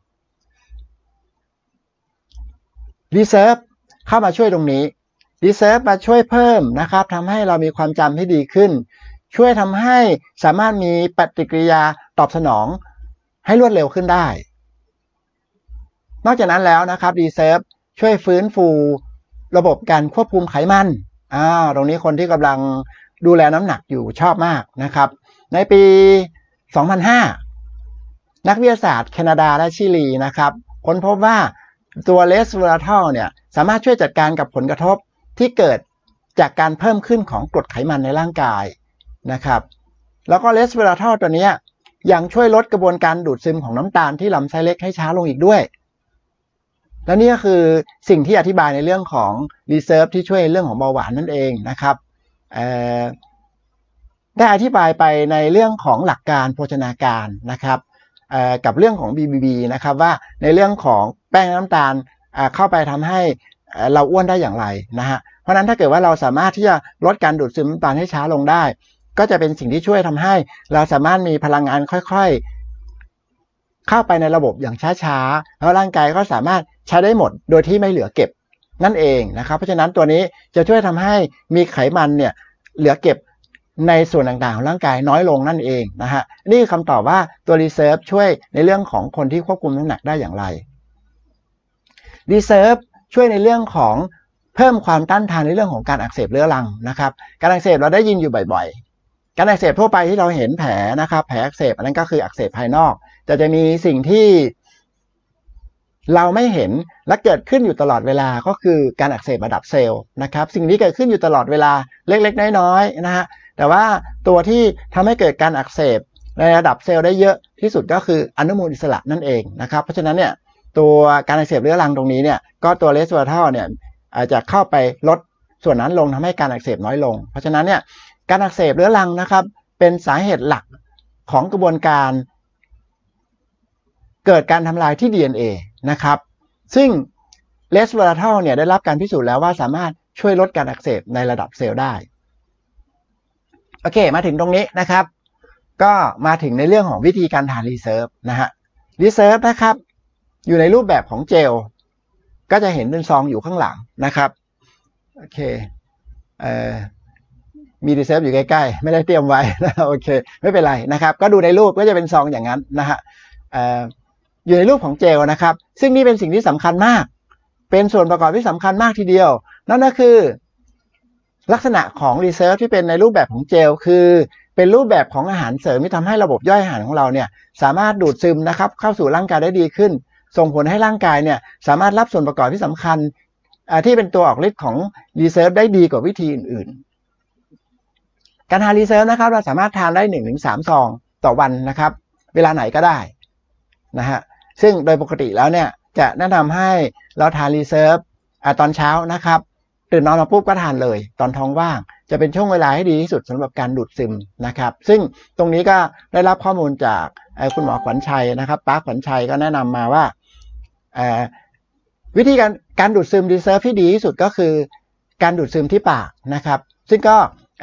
รีเซิร์ฟเข้ามาช่วยตรงนี้รีเซิร์ฟมาช่วยเพิ่มนะครับทำให้เรามีความจำที่ดีขึ้นช่วยทำให้สามารถมีปฏิกิริยาตอบสนองให้รวดเร็วขึ้นได้นอกจากนั้นแล้วนะครับรีเซิร์ฟช่วยฟื้นฟูระบบการควบคุมไขมันตรงนี้คนที่กำลังดูแลน้ำหนักอยู่ชอบมากนะครับในปี 2005 นักวิทยาศาสตร์แคนาดาและชิลีนะครับค้นพบว่าตัวเลสเวอราทอลเนี่ยสามารถช่วยจัดการกับผลกระทบที่เกิดจากการเพิ่มขึ้นของกรดไขมันในร่างกายนะครับแล้วก็เลสเวอราทอลตัวนี้ยังช่วยลดกระบวนการดูดซึมของน้ำตาลที่ลำไส้เล็กให้ช้าลงอีกด้วยและนี่ก็คือสิ่งที่อธิบายในเรื่องของรีเซิร์ฟที่ช่วยเรื่องของเบาหวานนั่นเองนะครับได้อธิบายไปในเรื่องของหลักการโภชนาการนะครับกับเรื่องของ BBB นะครับว่าในเรื่องของแป้งน้ำตาลเข้าไปทำให้เราอ้วนได้อย่างไรนะฮะเพราะนั้นถ้าเกิดว่าเราสามารถที่จะลดการดูดซึมน้ำตาลให้ช้าลงได้ก็จะเป็นสิ่งที่ช่วยทำให้เราสามารถมีพลังงานค่อยๆเข้าไปในระบบอย่างช้าๆแล้วร่างกายก็สามารถใช้ได้หมดโดยที่ไม่เหลือเก็บนั่นเองนะครับเพราะฉะนั้นตัวนี้จะช่วยทำให้มีไขมันเนี่ยเหลือเก็บในส่วนต่างๆของร่างกายน้อยลงนั่นเองนะฮะนี่คือคำตอบว่าตัวรีเซิร์ฟช่วยในเรื่องของคนที่ควบคุมน้ำหนักได้อย่างไร reserve ช่วยในเรื่องของเพิ่มความต้านทานในเรื่องของการอักเสบเรื้อรังนะครับการอักเสบเราได้ยินอยู่บ่อยๆการอักเสบทั่วไปที่เราเห็นแผลนะครับแผลอักเสบอันนั้นก็คืออักเสบภายนอกแต่จะมีสิ่งที่เราไม่เห็นและเกิดขึ้นอยู่ตลอดเวลาก็คือการอักเสบระดับเซลล์นะครับสิ่งนี้เกิดขึ้นอยู่ตลอดเวลาเล็กๆน้อยๆนะฮะแต่ว่าตัวที่ทำให้เกิดการอักเสบในระดับเซลล์ได้เยอะที่สุดก็คืออนุมูลอิสระนั่นเองนะครับเพราะฉะนั้นเนี่ยตัวการอักเสบเรื้อรังตรงนี้เนี่ยก็ตัวเรสเวอร์ทัลเนี่ยอาจจะเข้าไปลดส่วนนั้นลงทำให้การอักเสบน้อยลงเพราะฉะนั้นเนี่ยการอักเสบเรื้อรังนะครับเป็นสาเหตุหลักของกระบวนการเกิดการทำลายที่ DNA นะครับซึ่งเรสเวอร์ทัลเนี่ยได้รับการพิสูจน์แล้วว่าสามารถช่วยลดการอักเสบในระดับเซลล์ได้โอเคมาถึงตรงนี้นะครับก็มาถึงในเรื่องของวิธีการทานรีเซิร์ฟนะฮะรีเซิร์ฟนะครับอยู่ในรูปแบบของเจลก็จะเห็นเป็นซองอยู่ข้างหลังนะครับโอเคมีรีเซิร์ฟอยู่ใกล้ๆไม่ได้เตรียมไว้นะโอเคไม่เป็นไรนะครับก็ดูในรูปก็จะเป็นซองอย่างนั้นนะฮะอยู่ในรูปของเจลนะครับซึ่งนี่เป็นสิ่งที่สำคัญมากเป็นส่วนประกอบที่สำคัญมากทีเดียวนั่นก็คือลักษณะของรีเซิร์ฟที่เป็นในรูปแบบของเจลคือเป็นรูปแบบของอาหารเสริมที่ทำให้ระบบย่อยอาหารของเราเนี่ยสามารถดูดซึมนะครับเข้าสู่ร่างกายได้ดีขึ้นส่งผลให้ร่างกายเนี่ยสามารถรับส่วนประกอบที่สำคัญที่เป็นตัวออกฤทธิ์ของรีเซิร์ฟได้ดีกว่าวิธีอื่นๆการทานรีเซิร์ฟนะครับเราสามารถทานได้ 1-3 ซองต่อวันนะครับเวลาไหนก็ได้นะฮะซึ่งโดยปกติแล้วเนี่ยจะแนะนำให้เราทานรีเซิร์ฟตอนเช้านะครับตื่นนอนมาปุ๊บก็ทานเลยตอนท้องว่างจะเป็นช่วงเวลาที่ดีที่สุดสำหรับการดูดซึมนะครับซึ่งตรงนี้ก็ได้รับข้อมูลจากคุณหมอขวัญชัยนะครับป้าขวัญชัยก็แนะนำมาว่าวิธีการดูดซึมรีเซิร์ฟที่ดีที่สุดก็คือการดูดซึมที่ปากนะครับซึ่งก็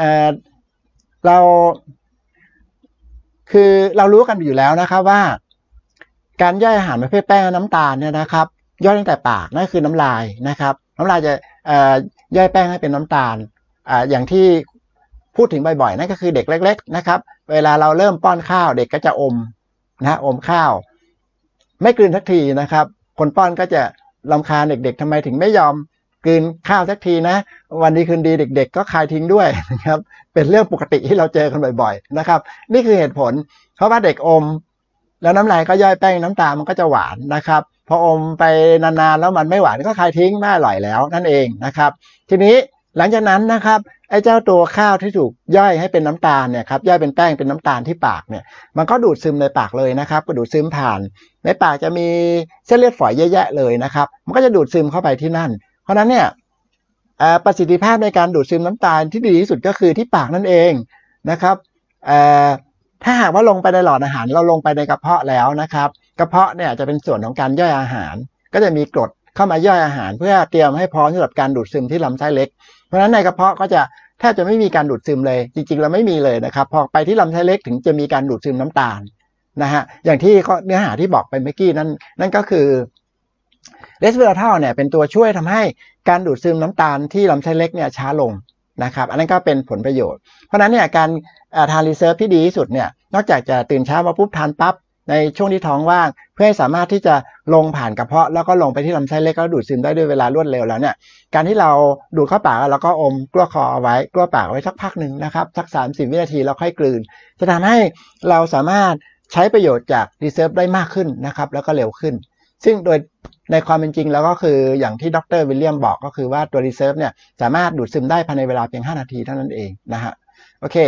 เรารู้กันอยู่แล้วนะครับว่าการย่อยอาหารประเภทแป้งน้ำตาลเนี่ยนะครับย่อยตั้งแต่ปากนั่นคือน้ำลายนะครับน้ำลายจะย่อยแป้งให้เป็นน้ำตาลอย่างที่พูดถึงบ่อยๆนั่นก็คือเด็กเล็กๆนะครับเวลาเราเริ่มป้อนข้าวเด็กก็จะอมนะอมข้าวไม่กลืนสักทีนะครับคนป้อนก็จะรำคาญเด็กๆทำไมถึงไม่ยอมกลืนข้าวสักทีนะวันดีคืนดีเด็กๆก็คายทิ้งด้วยนะครับเป็นเรื่องปกติที่เราเจอกันบ่อยๆนะครับนี่คือเหตุผลเพราะว่าเด็กอมแล้วน้ำลายก็ย่อยแป้งน้ำตาลมันก็จะหวานนะครับพออมไปนานๆแล้วมันไม่หวานก็คายทิ้งไม่อร่อยแล้วนั่นเองนะครับทีนี้หลังจากนั้นนะครับไอ้เจ้าตัวข้าวที่ถูกย่อยให้เป็นน้ำตาลเนี่ยครับย่อยเป็นแป้งเป็นน้ำตาลที่ปากเนี่ยมันก็ดูดซึมในปากเลยนะครับก็ดูดซึมผ่านในปากจะมีเส้นเลือดฝอยเยอะแยะเลยนะครับมันก็จะดูดซึมเข้าไปที่นั่นเพราะนั้นเนี่ยประสิทธิภาพในการดูดซึมน้ำตาลที่ดีที่สุดก็คือที่ปากนั่นเองนะครับถ้าหากว่าลงไปในหลอดอาหารเราลงไปในกระเพาะแล้วนะครับกระเพาะเนี่ยจะเป็นส่วนของการย่อยอาหารก็จะมีกรดเข้ามาย่อยอาหารเพื่อเตรียมให้พร้อมสำหรับการดูดซึมที่ลำไส้เล็กเพราะฉะนั้นในกระเพาะก็จะแทบจะไม่มีการดูดซึมเลยจริงๆเราไม่มีเลยนะครับพอไปที่ลำไส้เล็กถึงจะมีการดูดซึมน้ำตาลนะฮะอย่างที่เนื้อหาที่บอกไปเมื่อกี้นั่นก็คือเรสเวอร์ทัลเนี่ยเป็นตัวช่วยทำให้การดูดซึมน้ำตาลที่ลำไส้เล็กเนี่ยช้าลงนะครับอันนั้นก็เป็นผลประโยชน์เพราะนั้นเนี่ยการทานรีเซิร์ฟที่ดีที่สุดเนี่ยนอกจากจะตื่นเช้ามาปุ๊บทานปั๊บในช่วงที่ท้องว่างเพื่อให้สามารถที่จะลงผ่านกระเพาะแล้วก็ลงไปที่ลำไส้เล็กแล้วดูดซึมได้ด้วยเวลารวดเร็วแล้วเนี่ยการที่เราดูดเข้าปากแล้วก็อมกลั้วคอเอาไว้กลั้วปากไว้สักพักหนึ่งนะครับสัก 30 วินาทีแล้วค่อยกลืนจะทำให้เราสามารถใช้ประโยชน์จากรีเซิร์ฟได้มากขึ้นนะครับแล้วก็เร็วขึ้นซึ่งโดยในความเป็นจริงแล้วก็คืออย่างที่ดร.วิลเลียมบอกก็คือว่าตัวรีเซิร์ฟเนี่ยสามารถดูดซึมได้ภายในเวลาเพียง5 นาทีเท่านั้นเองนะฮะโอเค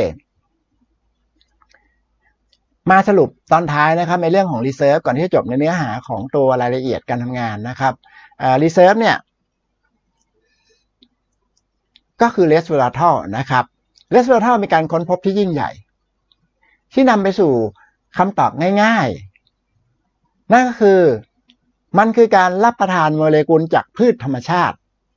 มาสรุปตอนท้ายนะครับในเรื่องของรีเซิร์ฟก่อนที่จะจบในเนื้อหาของตัวรายละเอียดการทำงานนะครับรีเซิร์ฟเนี่ยก็คือเรสเวอร์ทัลนะครับเรสเวอร์ทัลมีการค้นพบที่ยิ่งใหญ่ที่นำไปสู่คำตอบง่ายๆนั่นก็คือมันคือการรับประทานโมเลกุลจากพืชธรรมชาติ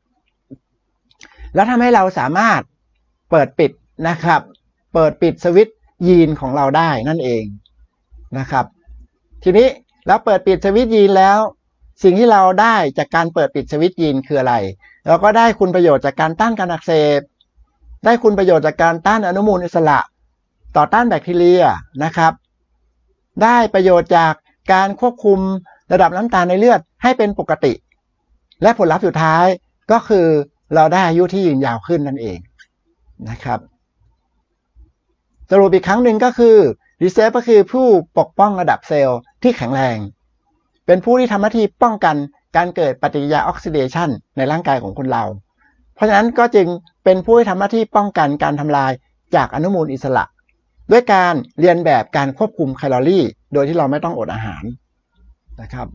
แล้วทำให้เราสามารถเปิดปิดนะครับเปิดปิดสวิตช์ยีนของเราได้นั่นเองนะครับทีนี้เราเปิดปิดสวิตช์ยีนแล้วสิ่งที่เราได้จากการเปิดปิดสวิตช์ยีนคืออะไรเราก็ได้คุณประโยชน์จากการต้านการอักเสบได้คุณประโยชน์จากการต้านอนุมูลอิสระต่อต้านแบคทีเรียนะครับได้ประโยชน์จากการควบคุมระดับน้ำตาลในเลือดให้เป็นปกติและผลลัพธ์สุดท้ายก็คือเราได้อายุที่ยืนยาวขึ้นนั่นเองนะครับสรุปอีกครั้งหนึ่งก็คือ reserve ก็คือผู้ปกป้องระดับเซลล์ที่แข็งแรงเป็นผู้ที่ทำหน้าที่ป้องกันการเกิดปฏิกิริยาออกซิเดชันในร่างกายของคนเราเพราะฉะนั้นก็จึงเป็นผู้ที่ทำหน้าที่ป้องกันการทำลายจากอนุมูลอิสระด้วยการเรียนแบบการควบคุมแคลอรี่โดยที่เราไม่ต้องอดอาหารนะครับ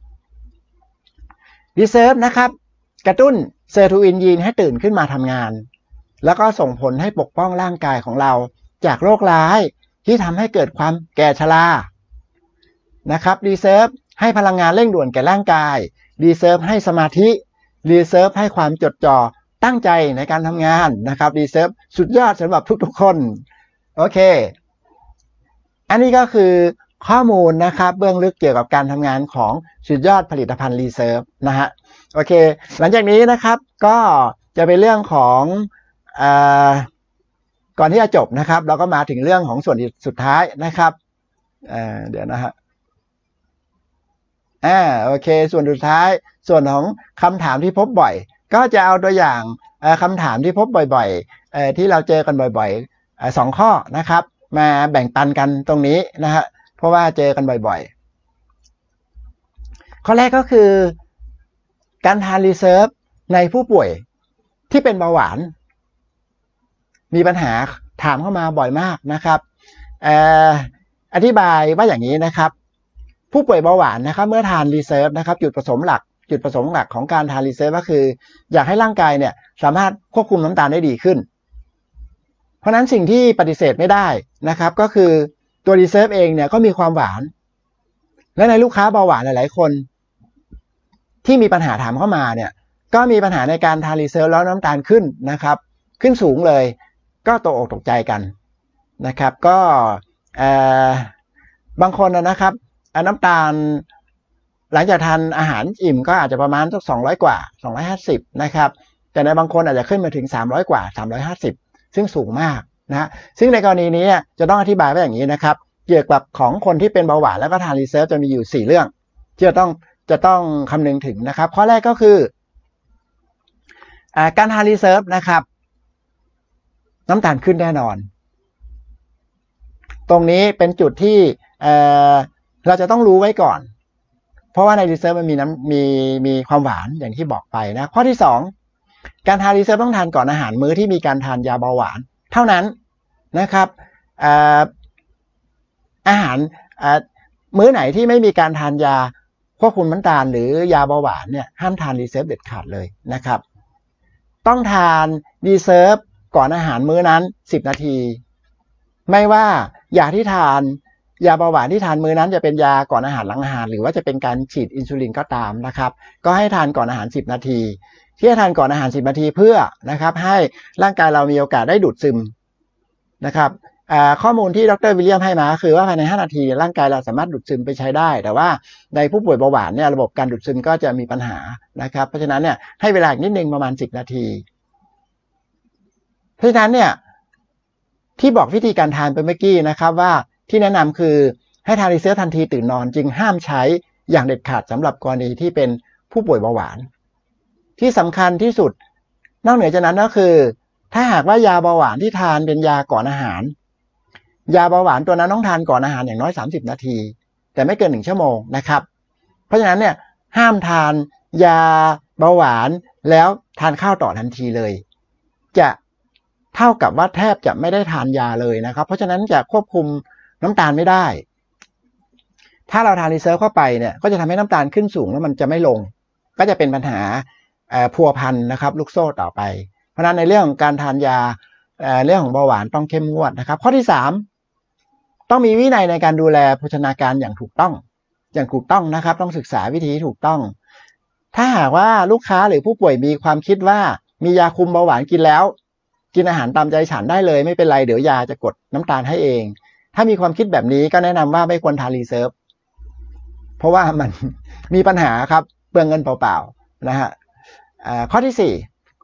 reserve นะครับกระตุ้นเซโรโทนินยีนให้ตื่นขึ้นมาทำงานแล้วก็ส่งผลให้ปกป้องร่างกายของเราจากโรคร้ายที่ทำให้เกิดความแก่ชรานะครับ reserve ให้พลังงานเร่งด่วนแก่ร่างกาย reserve ให้สมาธิ reserve ให้ความจดจ่อตั้งใจในการทำงานนะครับ reserve สุดยอดสำหรับทุกๆคนโอเคอันนี้ก็คือข้อมูลนะครับเบื้องลึกเกี่ยวกับการทำงานของสุดยอดผลิตภัณฑ์ reserve นะฮะโอเคหลังจากนี้นะครับก็จะเป็นเรื่องของก่อนที่จะจบนะครับเราก็มาถึงเรื่องของส่วนสุดท้ายนะครับเดี๋ยวนะฮะโอเคส่วนสุดท้ายส่วนของคำถามที่พบบ่อยก็จะเอาตัวอย่างคำถามที่พบบ่อยๆที่เราเจอกันบ่อยๆ2ข้อนะครับมาแบ่งปันกันตรงนี้นะฮะเพราะว่าเจอกันบ่อยๆข้อแรกก็คือการทานรีเซิร์ฟในผู้ป่วยที่เป็นเบาหวานมีปัญหาถามเข้ามาบ่อยมากนะครับอธิบายว่าอย่างนี้นะครับผู้ป่วยเบาหวานนะครับเมื่อทานรีเซิร์ฟนะครับจุดประสงค์หลักของการทานรีเซิร์ฟก็คืออยากให้ร่างกายเนี่ยสามารถควบคุมน้ำตาลได้ดีขึ้นเพราะนั้นสิ่งที่ปฏิเสธไม่ได้นะครับก็คือตัวรีเซิร์ฟเองเนี่ยก็มีความหวานและในลูกค้าเบาหวานหลายๆคนที่มีปัญหาถามเข้ามาเนี่ยก็มีปัญหาในการทานรีเซิร์ฟแล้วน้ำตาลขึ้นนะครับขึ้นสูงเลยก็ตกอกตกใจกันนะครับก็บางคนนะครับน้ำตาลหลังจากทานอาหารอิ่มก็อาจจะประมาณสัก200กว่า250นะครับแต่ในบางคนอาจจะขึ้นมาถึง300กว่า350ซึ่งสูงมากนะซึ่งในกรณีนี้จะต้องอธิบายไว้อย่างนี้นะครับเกี่ยวกับของคนที่เป็นเบาหวานแล้วก็ทานรีเซิร์ฟจะมีอยู่4เรื่องที่จะต้องคำนึงถึงนะครับข้อแรกก็คือการทานรีเซิร์ฟนะครับน้ำตาลขึ้นแน่นอนตรงนี้เป็นจุดที่เราจะต้องรู้ไว้ก่อนเพราะว่าในรีเซิร์ฟมันมีความหวานอย่างที่บอกไปนะข้อที่2การทานรีเซิร์ฟต้องทานก่อนอาหารมื้อที่มีการทานยาเบาหวานเท่านั้นนะครับอาหารมื้อไหนที่ไม่มีการทานยาควบคุมน้ำตาลหรือยาเบาหวานเนี่ยห้ามทานรีเซิร์ฟเด็ดขาดเลยนะครับต้องทานรีเซิร์ฟก่อนอาหารมื้อนั้น10นาทีไม่ว่ายาที่ทานยาเบาหวานที่ทานมื้อนั้นจะเป็นยาก่อนอาหารหลังอาหารหรือว่าจะเป็นการฉีดอินซูลินก็ตามนะครับก็ให้ทานก่อนอาหาร10นาทีที่จะทานก่อนอาหาร10นาทีเพื่อนะครับให้ร่างกายเรามีโอกาสได้ดูดซึมนะครับข้อมูลที่ดร.วิลเลียมให้มาคือว่าภายใน5นาทีร่างกายเราสามารถดูดซึมไปใช้ได้แต่ว่าในผู้ป่วยเบาหวานเนี่ยระบบการดูดซึมก็จะมีปัญหานะครับเพราะฉะนั้นเนี่ยให้เวลาอีกนิดนึงประมาณ10นาทีเพราะฉะนั้นเนี่ยที่บอกวิธีการทานไปเมื่อกี้นะครับว่าที่แนะนำคือให้ทานรีเซิร์ฟทันทีตื่นนอนจึงห้ามใช้อย่างเด็ดขาดสำหรับกรณีที่เป็นผู้ป่วยเบาหวานที่สำคัญที่สุดนอกเหนือจากนั้นก็คือถ้าหากว่ายาเบาหวานที่ทานเป็นยาก่อนอาหารยาเบาหวานตัวนั้นต้องทานก่อนอาหารอย่างน้อย30นาทีแต่ไม่เกิน1ชั่วโมงนะครับเพราะฉะนั้นเนี่ยห้ามทานยาเบาหวานแล้วทานข้าวต่อทันทีเลยจะเท่ากับว่าแทบจะไม่ได้ทานยาเลยนะครับเพราะฉะนั้นจะควบคุมน้ำตาลไม่ได้ถ้าเราทานรีเซิร์ฟเข้าไปเนี่ยก็จะทำให้น้ำตาลขึ้นสูงแล้วมันจะไม่ลงก็จะเป็นปัญหาพัวพันนะครับลูกโซ่ต่อไปเพราะฉะนั้นในเรื่องของการทานยาเรื่องของเบาหวานต้องเข้มงวดนะครับข้อที่3ต้องมีวินัยในการดูแลโภชนาการอย่างถูกต้องนะครับต้องศึกษาวิธีที่ถูกต้องถ้าหากว่าลูกค้าหรือผู้ป่วยมีความคิดว่ามียาคุมเบาหวานกินแล้วกินอาหารตามใจฉันได้เลยไม่เป็นไรเดี๋ยวยาจะกดน้ำตาลให้เองถ้ามีความคิดแบบนี้ก็แนะนำว่าไม่ควรทานรีเซิร์ฟเพราะว่ามันมีปัญหาครับเปลืองเงินเปล่าๆนะฮะข้อที่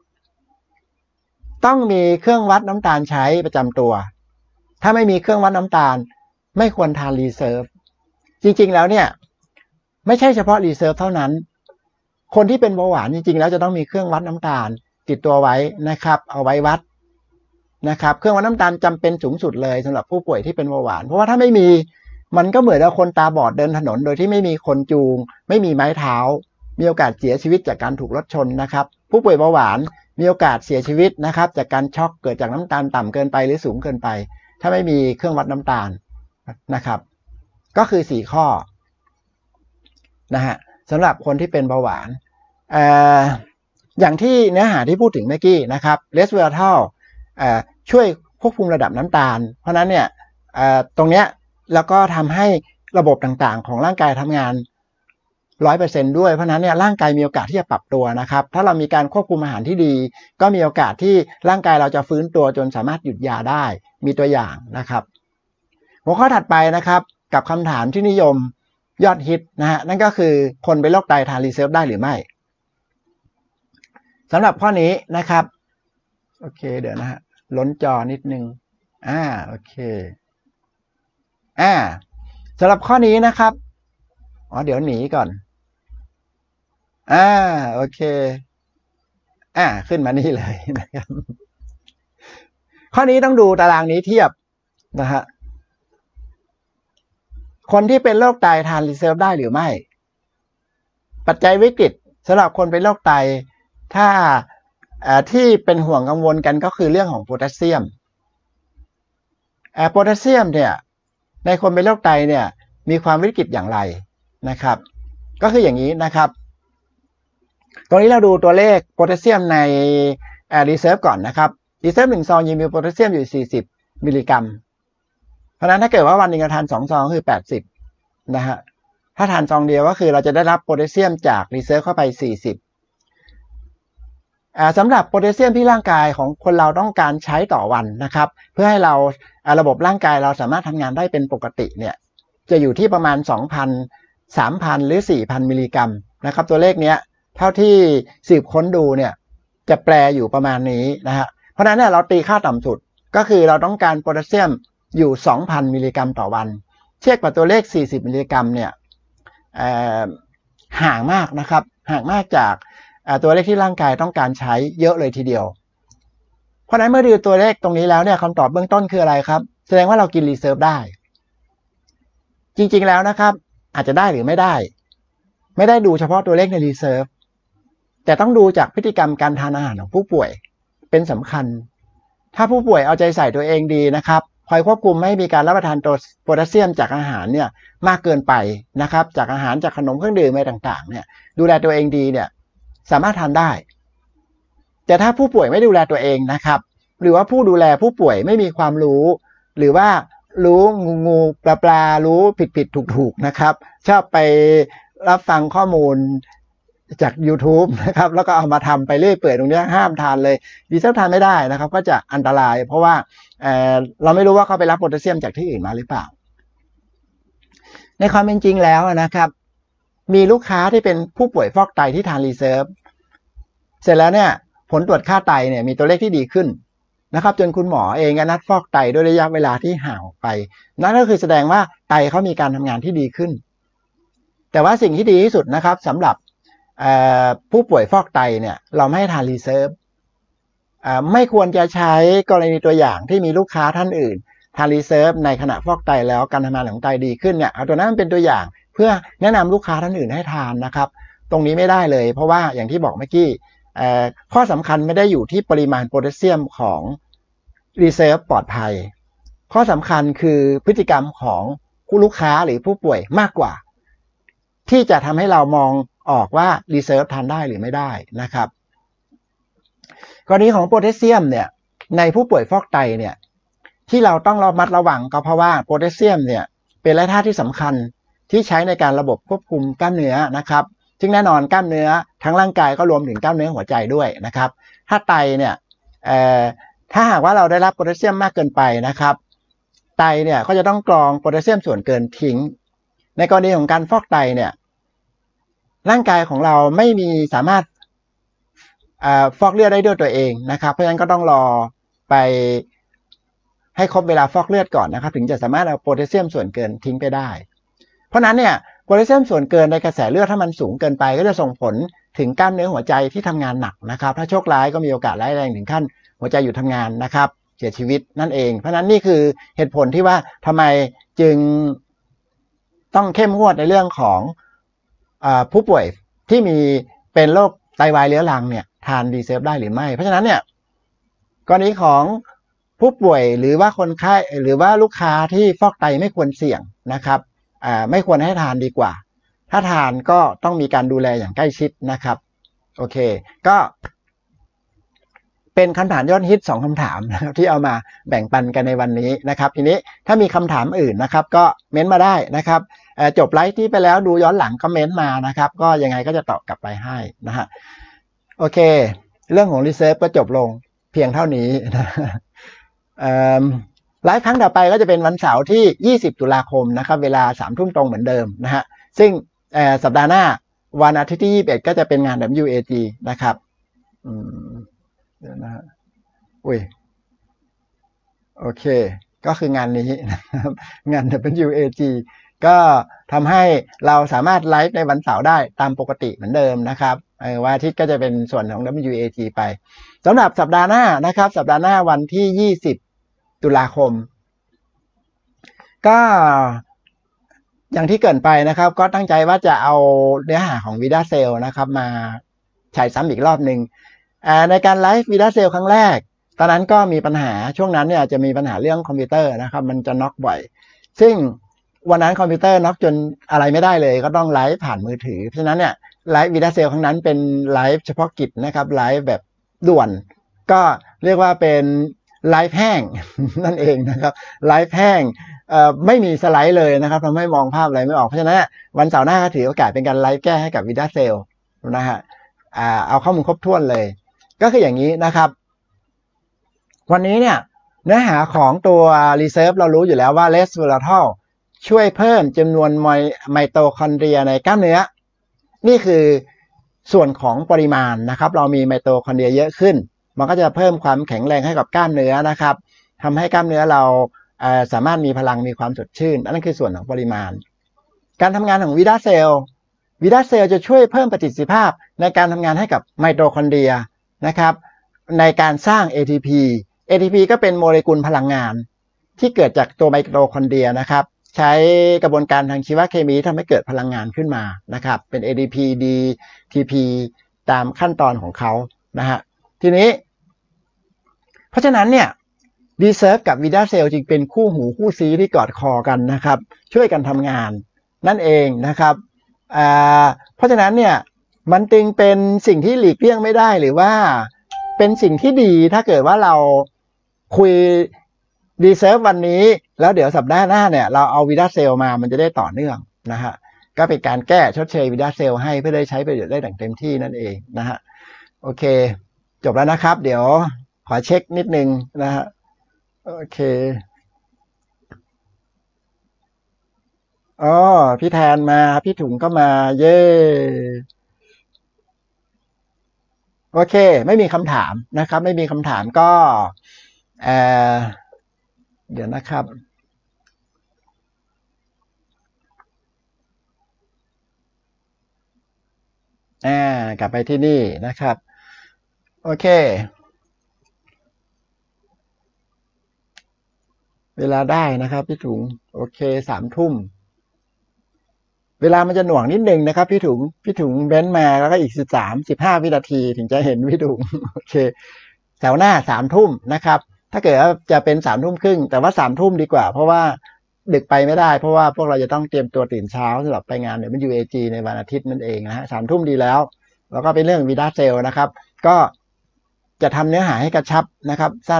4ต้องมีเครื่องวัดน้ำตาลใช้ประจำตัวถ้าไม่มีเครื่องวัดน้ำตาลไม่ควรทานรีเซิร์ฟจริงๆแล้วเนี่ยไม่ใช่เฉพาะรีเซิร์ฟเท่านั้นคนที่เป็นเบาหวานจริงๆแล้วจะต้องมีเครื่องวัดน้ำตาลติดตัวไว้นะครับเอาไว้วัดนะครับเครื่องวัดน้ำตาลจำเป็นสูงสุดเลยสำหรับผู้ป่วยที่เป็นเบาหวานเพราะว่าถ้าไม่มีมันก็เหมือนกับคนตาบอดเดินถนนโดยที่ไม่มีคนจูงไม่มีไม้เท้ามีโอกาสเสียชีวิตจากการถูกรถชนนะครับผู้ป่วยเบาหวานมีโอกาสเสียชีวิตนะครับจากการช็อกเกิดจากน้ำตาลต่ำเกินไปหรือสูงเกินไปถ้าไม่มีเครื่องวัดน้ำตาลนะครับก็คือ4ข้อนะฮะสำหรับคนที่เป็นเบาหวานอย่างที่เนื้อหาที่พูดถึงเมื่อกี้นะครับเลสเวอร์ทัลช่วยควบคุมระดับน้ำตาลเพราะนั้นเนี่ยตรงเนี้ยแล้วก็ทำให้ระบบต่างๆของร่างกายทำงาน 100% ด้วยเพราะนั้นเนี่ยร่างกายมีโอกาสที่จะปรับตัวนะครับถ้าเรามีการควบคุมอาหารที่ดีก็มีโอกาสที่ร่างกายเราจะฟื้นตัวจนสามารถหยุดยาได้มีตัวอย่างนะครับหัวข้อถัดไปนะครับกับคำถามที่นิยมยอดฮิตนะฮะนั่นก็คือคนเป็นโรคไตทานรีเซิร์ฟได้หรือไม่สำหรับข้อนี้นะครับโอเคเดี๋ยวนะฮะล้นจอนิดนึงโอเคสำหรับข้อนี้นะครับเดี๋ยวหนีก่อนโอเคขึ้นมานี่เลยนะครับข้อนี้ต้องดูตารางนี้เทียบนะฮะคนที่เป็นโรคไตทานรีเซิร์ฟได้หรือไม่ปัจจัยวิกฤตสำหรับคนเป็นโรคไตถ้าที่เป็นห่วงกังวลกันก็คือเรื่องของโพแทสเซียมโพแทสเซียมเนี่ยในคนเป็นโรคไตเนี่ยมีความวิกฤตอย่างไรนะครับก็คืออย่างนี้นะครับตรงนี้เราดูตัวเลขโพแทสเซียมในรีเซิร์ฟก่อนนะครับรีเซิร์ฟ1ซองมีโพแทสเซียมอยู่40มิลลิกรัมเพราะนั้นถ้าเกิดว่าวันหนึ่งเราทาน2ซองคือ80นะฮะถ้าทานซองเดียวก็คือเราจะได้รับโพแทสเซียมจากรีเซิร์ฟเข้าไป40สำหรับโพแทสเซียมที่ร่างกายของคนเราต้องการใช้ต่อวันนะครับเพื่อให้เราระบบร่างกายเราสามารถทำงานได้เป็นปกติเนี่ยจะอยู่ที่ประมาณ 2,000 3,000 หรือ 4,000 มิลลิกรัมนะครับตัวเลขเนี้ยเท่าที่สืบค้นดูเนี่ยจะแปลอยู่ประมาณนี้นะฮะเพราะนั้นเนี่ยเราตีค่าต่ำสุดก็คือเราต้องการโพแทสเซียมอยู่ 2,000 มิลลิกรัมต่อวันเทียบกับตัวเลข40มิลลิกรัมเนี่ยห่างมากนะครับห่างมากจากตัวเลขที่ร่างกายต้องการใช้เยอะเลยทีเดียวเพราะนั้นเมื่อดูตัวเลขตรงนี้แล้วเนี่ยคำตอบเบื้องต้นคืออะไรครับแสดงว่าเรากินรีเซิร์ฟได้จริงๆแล้วนะครับอาจจะได้หรือไม่ได้ดูเฉพาะตัวเลขในรีเซิร์ฟแต่ต้องดูจากพฤติกรรมการทานอาหารของผู้ป่วยเป็นสำคัญถ้าผู้ป่วยเอาใจใส่ตัวเองดีนะครับคอยควบคุมไม่ให้มีการรับประทานโพแทสเซียมจากอาหารเนี่ยมากเกินไปนะครับจากอาหารจากขนมเครื่องดื่มอะไรต่างๆเนี่ยดูแลตัวเองดีเนี่ยสามารถทานได้แต่ถ้าผู้ป่วยไม่ดูแลตัวเองนะครับหรือว่าผู้ดูแลผู้ป่วยไม่มีความรู้หรือว่ารู้งูปลารู้ผิดถูกนะครับชอบไปรับฟังข้อมูลจาก YouTube นะครับแล้วก็เอามาทำไปเรื่อยเปื่อยตรงนี้ห้ามทานเลยรีเซิร์ฟทานไม่ได้นะครับก็จะอันตรายเพราะว่าเราไม่รู้ว่าเขาไปรับโพแทสเซียมจากที่อื่นมาหรือเปล่าในความเป็นจริงแล้วนะครับมีลูกค้าที่เป็นผู้ป่วยฟอกไตที่ทานรีเซิร์ฟเสร็จแล้วเนี่ยผลตรวจค่าไตเนี่ยมีตัวเลขที่ดีขึ้นนะครับจนคุณหมอเองก็นัดฟอกไตด้วยระยะเวลาที่ห่างออกไปนั่นก็คือแสดงว่าไตเขามีการทำงานที่ดีขึ้นแต่ว่าสิ่งที่ดีที่สุดนะครับสำหรับผู้ป่วยฟอกไตเนี่ยเราไม่ให้ทานรีเซิร์ฟไม่ควรจะใช้กรณีตัวอย่างที่มีลูกค้าท่านอื่นทานรีเซิร์ฟในขณะฟอกไตแล้วการทำงานของไตดีขึ้นเนี่ยเอาตัวนั้นเป็นตัวอย่างเพื่อแนะนำลูกค้าท่านอื่นให้ทานนะครับตรงนี้ไม่ได้เลยเพราะว่าอย่างที่บอกเมื่อกี้ข้อสำคัญไม่ได้อยู่ที่ปริมาณโพแทสเซียมของรีเซิร์ฟปลอดภัยข้อสำคัญคือพฤติกรรมของผู้ลูกค้าหรือผู้ป่วยมากกว่าที่จะทำให้เรามองออกว่ารีเซิร์ฟทานได้หรือไม่ได้นะครับกรณีของโพแทสเซียมเนี่ยในผู้ป่วยฟอกไตเนี่ยที่เราต้องระมัดระวังก็เพราะว่าโพแทสเซียมเนี่ยเป็นแร่ธาตุที่สำคัญที่ใช้ในการระบบควบคุมกล้ามเนื้อนะครับซึ่งแน่นอนกล้ามเนื้อทั้งร่างกายก็รวมถึงกล้ามเนื้อหัวใจด้วยนะครับถ้าไตเนี่ยถ้าหากว่าเราได้รับโพแทสเซียมมากเกินไปนะครับไตเนี่ยก็จะต้องกรองโพแทสเซียมส่วนเกินทิ้งในกรณีของการฟอกไตเนี่ยร่างกายของเราไม่มีสามารถฟอกเลือดได้ด้วยตัวเองนะครับเพราะฉะนั้นก็ต้องรอไปให้ครบเวลาฟอกเลือดก่อนนะครับถึงจะสามารถเอาโพแทสเซียมส่วนเกินทิ้งไปได้เพราะนั้นเนี่ยโพแทสเซียมส่วนเกินในกระแสเลือดถ้ามันสูงเกินไปก็จะส่งผลถึงกล้ามเนื้อหัวใจที่ทำงานหนักนะครับถ้าโชคร้ายก็มีโอกาสร้ายแรงถึงขั้นหัวใจหยุดทำงานนะครับเสียชีวิตนั่นเองเพราะฉะนั้นนี่คือเหตุผลที่ว่าทำไมจึงต้องเข้มงวดในเรื่องของผู้ป่วยที่มีเป็นโรคไตวายเรื้อรังเนี่ยทานดีเซฟได้หรือไม่เพราะฉะนั้นเนี่ยกรณีของผู้ป่วยหรือว่าคนไข้หรือว่าลูกค้าที่ฟอกไตไม่ควรเสี่ยงนะครับไม่ควรให้ทานดีกว่าถ้าทานก็ต้องมีการดูแลอย่างใกล้ชิดนะครับโอเคก็เป็นคำถามยอดฮิต2คำถามนะครับที่เอามาแบ่งปันกันในวันนี้นะครับทีนี้ถ้ามีคำถามอื่นนะครับก็เม้นมาได้นะครับจบไลฟ์ที่ไปแล้วดูย้อนหลังก็เม้นมานะครับก็ยังไงก็จะตอบกลับไปให้นะฮะโอเคเรื่องของ Reserve ก็จบลงเพียงเท่านี้นะไลฟ์ครั้งต่อไปก็จะเป็นวันเสาร์ที่20ตุลาคมนะครับเวลา 3 ทุ่มตรงเหมือนเดิมนะฮะซึ่งสัปดาห์หน้าวันอาทิตย์ที่21ก็จะเป็นงาน WAG นะครับเดี๋ยวนะฮะโอเคก็คืองานนี้นะครับงาน WAG ก็ทำให้เราสามารถไลฟ์ในวันเสาร์ได้ตามปกติเหมือนเดิมนะครับวันอาทิตย์ก็จะเป็นส่วนของ WAG ไปสำหรับสัปดาห์หน้านะครับสัปดาห์หน้าวันที่20ตุลาคมก็อย่างที่เกริ่นไปนะครับก็ตั้งใจว่าจะเอาเนื้อหาของ VidaCell นะครับมาฉายซ้ำอีกรอบหนึ่งในการไลฟ์VidaCellครั้งแรกตอนนั้นก็มีปัญหาช่วงนั้นเนี่ยจะมีปัญหาเรื่องคอมพิวเตอร์นะครับมันจะน็อกบ่อยซึ่งวันนั้นคอมพิวเตอร์น็อกจนอะไรไม่ได้เลยก็ต้องไลฟ์ผ่านมือถือเพราะฉะนั้นเนี่ยไลฟ์VidaCellครั้งนั้นเป็นไลฟ์เฉพาะกิจนะครับไลฟ์แบบด่วนก็เรียกว่าเป็นไลฟ์แห้งนั่นเองนะครับไลฟ์แห้งไม่มีสไลด์เลยนะครับทำให้มองภาพอะไรไม่ออกเพราะฉะนั้นวันเสาร์หน้าก็ถือโอกาสเป็นการไลฟ์แก้ให้กับVidaCellนะฮะเอาข้อมูลครบถ้วนเลยก็คืออย่างนี้นะครับวันนี้เนี่ยเนื้อหาของตัว Reserve เรารู้อยู่แล้วว่า resveratrol ช่วยเพิ่มจำนวนไมโตคอนเดรียในกล้ามเนื้อนี่คือส่วนของปริมาณนะครับเรามีไมโตคอนเดรียเยอะขึ้นมันก็จะเพิ่มความแข็งแรงให้กับกล้ามเนื้อนะครับทำให้กล้ามเนื้อเราสามารถมีพลังมีความสดชื่นนั่นคือส่วนของปริมาณการทำงานของVidaCellจะช่วยเพิ่มประสิทธิภาพในการทำงานให้กับไมโตคอนเดรียนะครับในการสร้าง ATP ก็เป็นโมเลกุลพลังงานที่เกิดจากตัวไมโตคอนเดรียนะครับใช้กระบวนการทางชีวเคมีทำให้เกิดพลังงานขึ้นมานะครับเป็น ADP DTP ตามขั้นตอนของเขานะฮะทีนี้เพราะฉะนั้นเนี่ย Reserve กับ VidaCell จึงเป็นคู่หูคู่ซีที่กอดคอกันนะครับช่วยกันทำงานนั่นเองนะครับเพราะฉะนั้นเนี่ยมันจึงเป็นสิ่งที่หลีกเลี่ยงไม่ได้หรือว่าเป็นสิ่งที่ดีถ้าเกิดว่าเราคุย Reserve วันนี้แล้วเดี๋ยวสัปดาห์หน้าเนี่ยเราเอา VidaCell มามันจะได้ต่อเนื่องนะฮะก็เป็นการแก้ชดเชย VidaCell ให้เพื่อได้ใช้ประโยชน์ได้อย่างเต็มที่นั่นเองนะฮะโอเคจบแล้วนะครับเดี๋ยวขอเช็คนิดนึงนะฮะโอเคอ๋อพี่แทนมาพี่ถุงก็มาเย้โอเคไม่มีคำถามนะครับไม่มีคำถามก็เดี๋ยวนะครับกลับไปที่นี่นะครับโอเคเวลาได้นะครับพี่ถุงโอเค3 ทุ่มเวลามันจะหน่วงนิดนึงนะครับพี่ถุงเบ้นมาแล้วก็อีก15 วินาทีถึงจะเห็นพี่ถุงโอเคเสาร์หน้า3 ทุ่มนะครับถ้าเกิดว่าจะเป็น3 ทุ่มครึ่งแต่ว่า3 ทุ่มดีกว่าเพราะว่าดึกไปไม่ได้เพราะว่าพวกเราจะต้องเตรียมตัวตื่นเช้าสำหรับไปงานWAG ในวันอาทิตย์นั่นเองนะฮะ3 ทุ่มดีแล้วแล้วก็เป็นเรื่องVidaCellนะครับก็จะทำเนื้อหาให้กระชับนะครับสั้น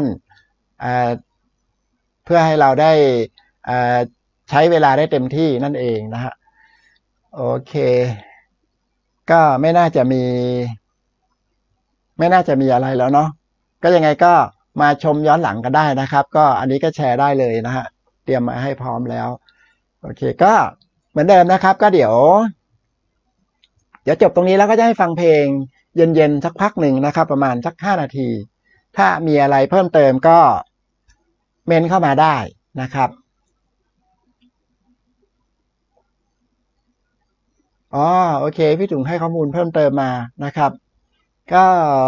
เพื่อให้เราได้ใช้เวลาได้เต็มที่นั่นเองนะฮะโอเคก็ไม่น่าจะมีอะไรแล้วเนาะก็ยังไงก็มาชมย้อนหลังกันได้นะครับก็อันนี้ก็แชร์ได้เลยนะฮะเตรียมมาให้พร้อมแล้วโอเคก็เหมือนเดิมนะครับก็เดี๋ยวจบตรงนี้แล้วก็จะให้ฟังเพลงเย็นๆสักพักหนึ่งนะครับประมาณสัก5 นาทีถ้ามีอะไรเพิ่มเติมก็เมนเข้ามาได้นะครับอ๋อโอเคพี่ถุงให้ข้อมูลเพิ่มเติมมานะครับก็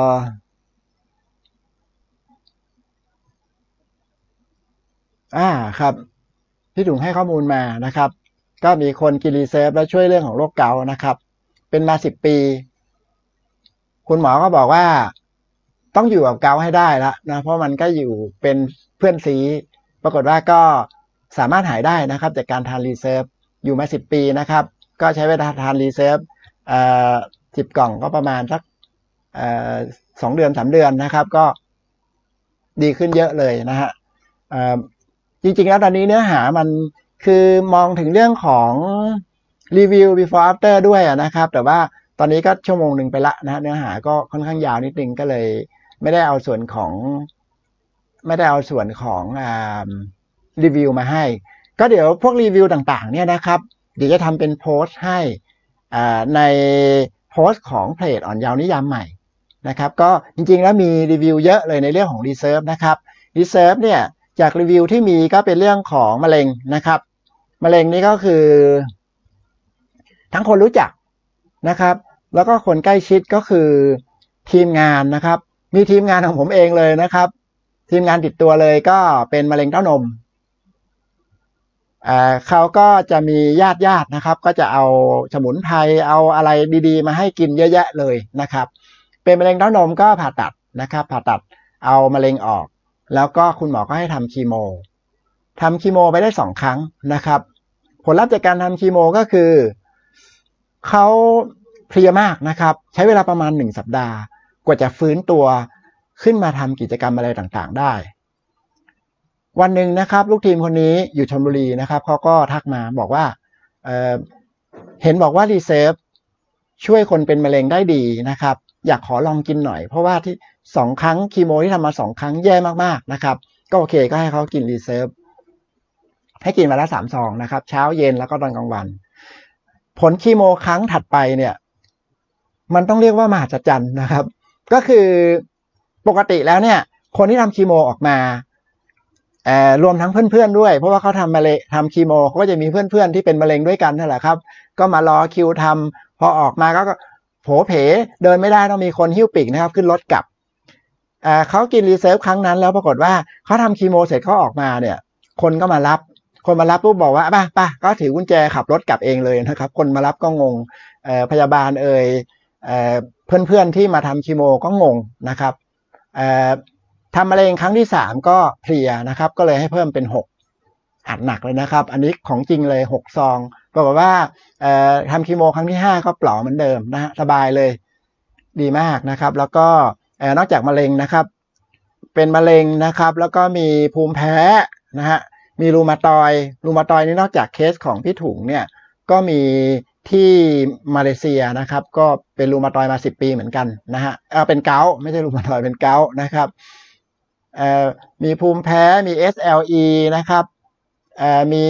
ครับพี่ถุงให้ข้อมูลมานะครับก็มีคนกินรีเซิร์ฟแล้วช่วยเรื่องของโรคเกาต์นะครับเป็นมา10 ปีคุณหมอก็บอกว่าต้องอยู่กับเกาต์ให้ได้ละนะเพราะมันก็อยู่เป็นเพื่อนซีปรากฏว่าก็สามารถหายได้นะครับจากการทานรีเซิร์ฟอยู่มา10 ปีนะครับก็ใช้เวลาทานรีเซิร์ฟ10 กล่องก็ประมาณสัก2 เดือน 3 เดือนนะครับก็ดีขึ้นเยอะเลยนะฮะจริงๆแล้วตอนนี้เนื้อหามันคือมองถึงเรื่องของรีวิว before after ด้วยนะครับแต่ว่าตอนนี้ก็ชั่วโมงหนึ่งไปละนะเนื้อหาก็ค่อนข้างยาวนิดนึงก็เลยไม่ได้เอาส่วนของรีวิวมาให้ก็เดี๋ยวพวกรีวิวต่างๆเนี่ยนะครับเดี๋ยวจะทำเป็นโพสต์ให้ในโพสต์ของเพจอ่อนเยาว์นิยามใหม่นะครับก็จริงๆแล้วมีรีวิวเยอะเลยในเรื่องของ Reserve นะครับ Reserve เนี่ยจากรีวิวที่มีก็เป็นเรื่องของมะเร็งนะครับมะเร็งนี่ก็คือทั้งคนรู้จักนะครับแล้วก็คนใกล้ชิดก็คือทีมงานนะครับมีทีมงานของผมเองเลยนะครับทีมงานติดตัวเลยก็เป็นมะเร็งเต้านมเขาก็จะมีญาตินะครับก็จะเอาสมุนไพรเอาอะไรดีๆมาให้กินเยอะแยะเลยนะครับเป็นมะเร็งเต้านมก็ผ่าตัดนะครับผ่าตัดเอามะเร็งออกแล้วก็คุณหมอก็ให้ทำคีโมไปได้2 ครั้งนะครับผลลัพธ์จากการทำคีโมก็คือเขาเพลียมากนะครับใช้เวลาประมาณ1 สัปดาห์กว่าจะฟื้นตัวขึ้นมาทำกิจกรรมอะไรต่างๆได้วันหนึ่งนะครับลูกทีมคนนี้อยู่ชลบุรีนะครับเขาก็ทักมาบอกว่าเห็นบอกว่ารีเซิร์ฟช่วยคนเป็นมะเร็งได้ดีนะครับอยากขอลองกินหน่อยเพราะว่าที่2 ครั้งคีโมที่ทำมา2 ครั้งแย่มากๆนะครับก็โอเคก็ให้เขากินรีเซิร์ฟให้กินวันละ3 ซองนะครับเช้าเย็นแล้วก็ตอนกลางวันผลคีโมครั้งถัดไปเนี่ยมันต้องเรียกว่ามหัศจรรย์นะครับก็คือปกติแล้วเนี่ยคนที่ทำคีโมออกมารวมทั้งเพื่อนๆด้วยเพราะว่าเขาทำคีโมเขาก็จะมีเพื่อนๆที่เป็นมะเร็งด้วยกันนั่นแหละครับก็มารอคิวทำพอออกมาก็โผเผเดินไม่ได้ต้องมีคนหิ้วปีกนะครับขึ้นรถกลับเขากินรีเซิร์ฟครั้งนั้นแล้วปรากฏว่าเขาทำคีโมเสร็จเขาออกมาเนี่ยคนมารับปุ๊บบอกว่าป่ะก็ถือกุญแจขับรถกลับเองเลยนะครับคนมารับก็งงพยาบาลเพื่อนๆที่มาทำคีโมก็งงนะครับทำมะเร็งครั้งที่3ก็เพลียนะครับก็เลยให้เพิ่มเป็น6อัดหนักเลยนะครับอันนี้ของจริงเลย6 ซองปรากฏว่าทำคีโมครั้งที่5ก็ปล่อเหมือนเดิมนะฮะสบายเลยดีมากนะครับแล้วก็นอกจากมะเร็งนะครับเป็นมะเร็งนะครับแล้วก็มีภูมิแพ้นะฮะมีรูมาตอยนี่นอกจากเคสของพี่ถุงเนี่ยก็มีที่มาเลเซียนะครับก็เป็นรูมาตอยมา10 ปีเหมือนกันนะฮะเป็นเกาต์ไม่ใช่รูมาตอยเป็นเกาต์นะครับมีภูมิแพ้มี SLE นะครับมี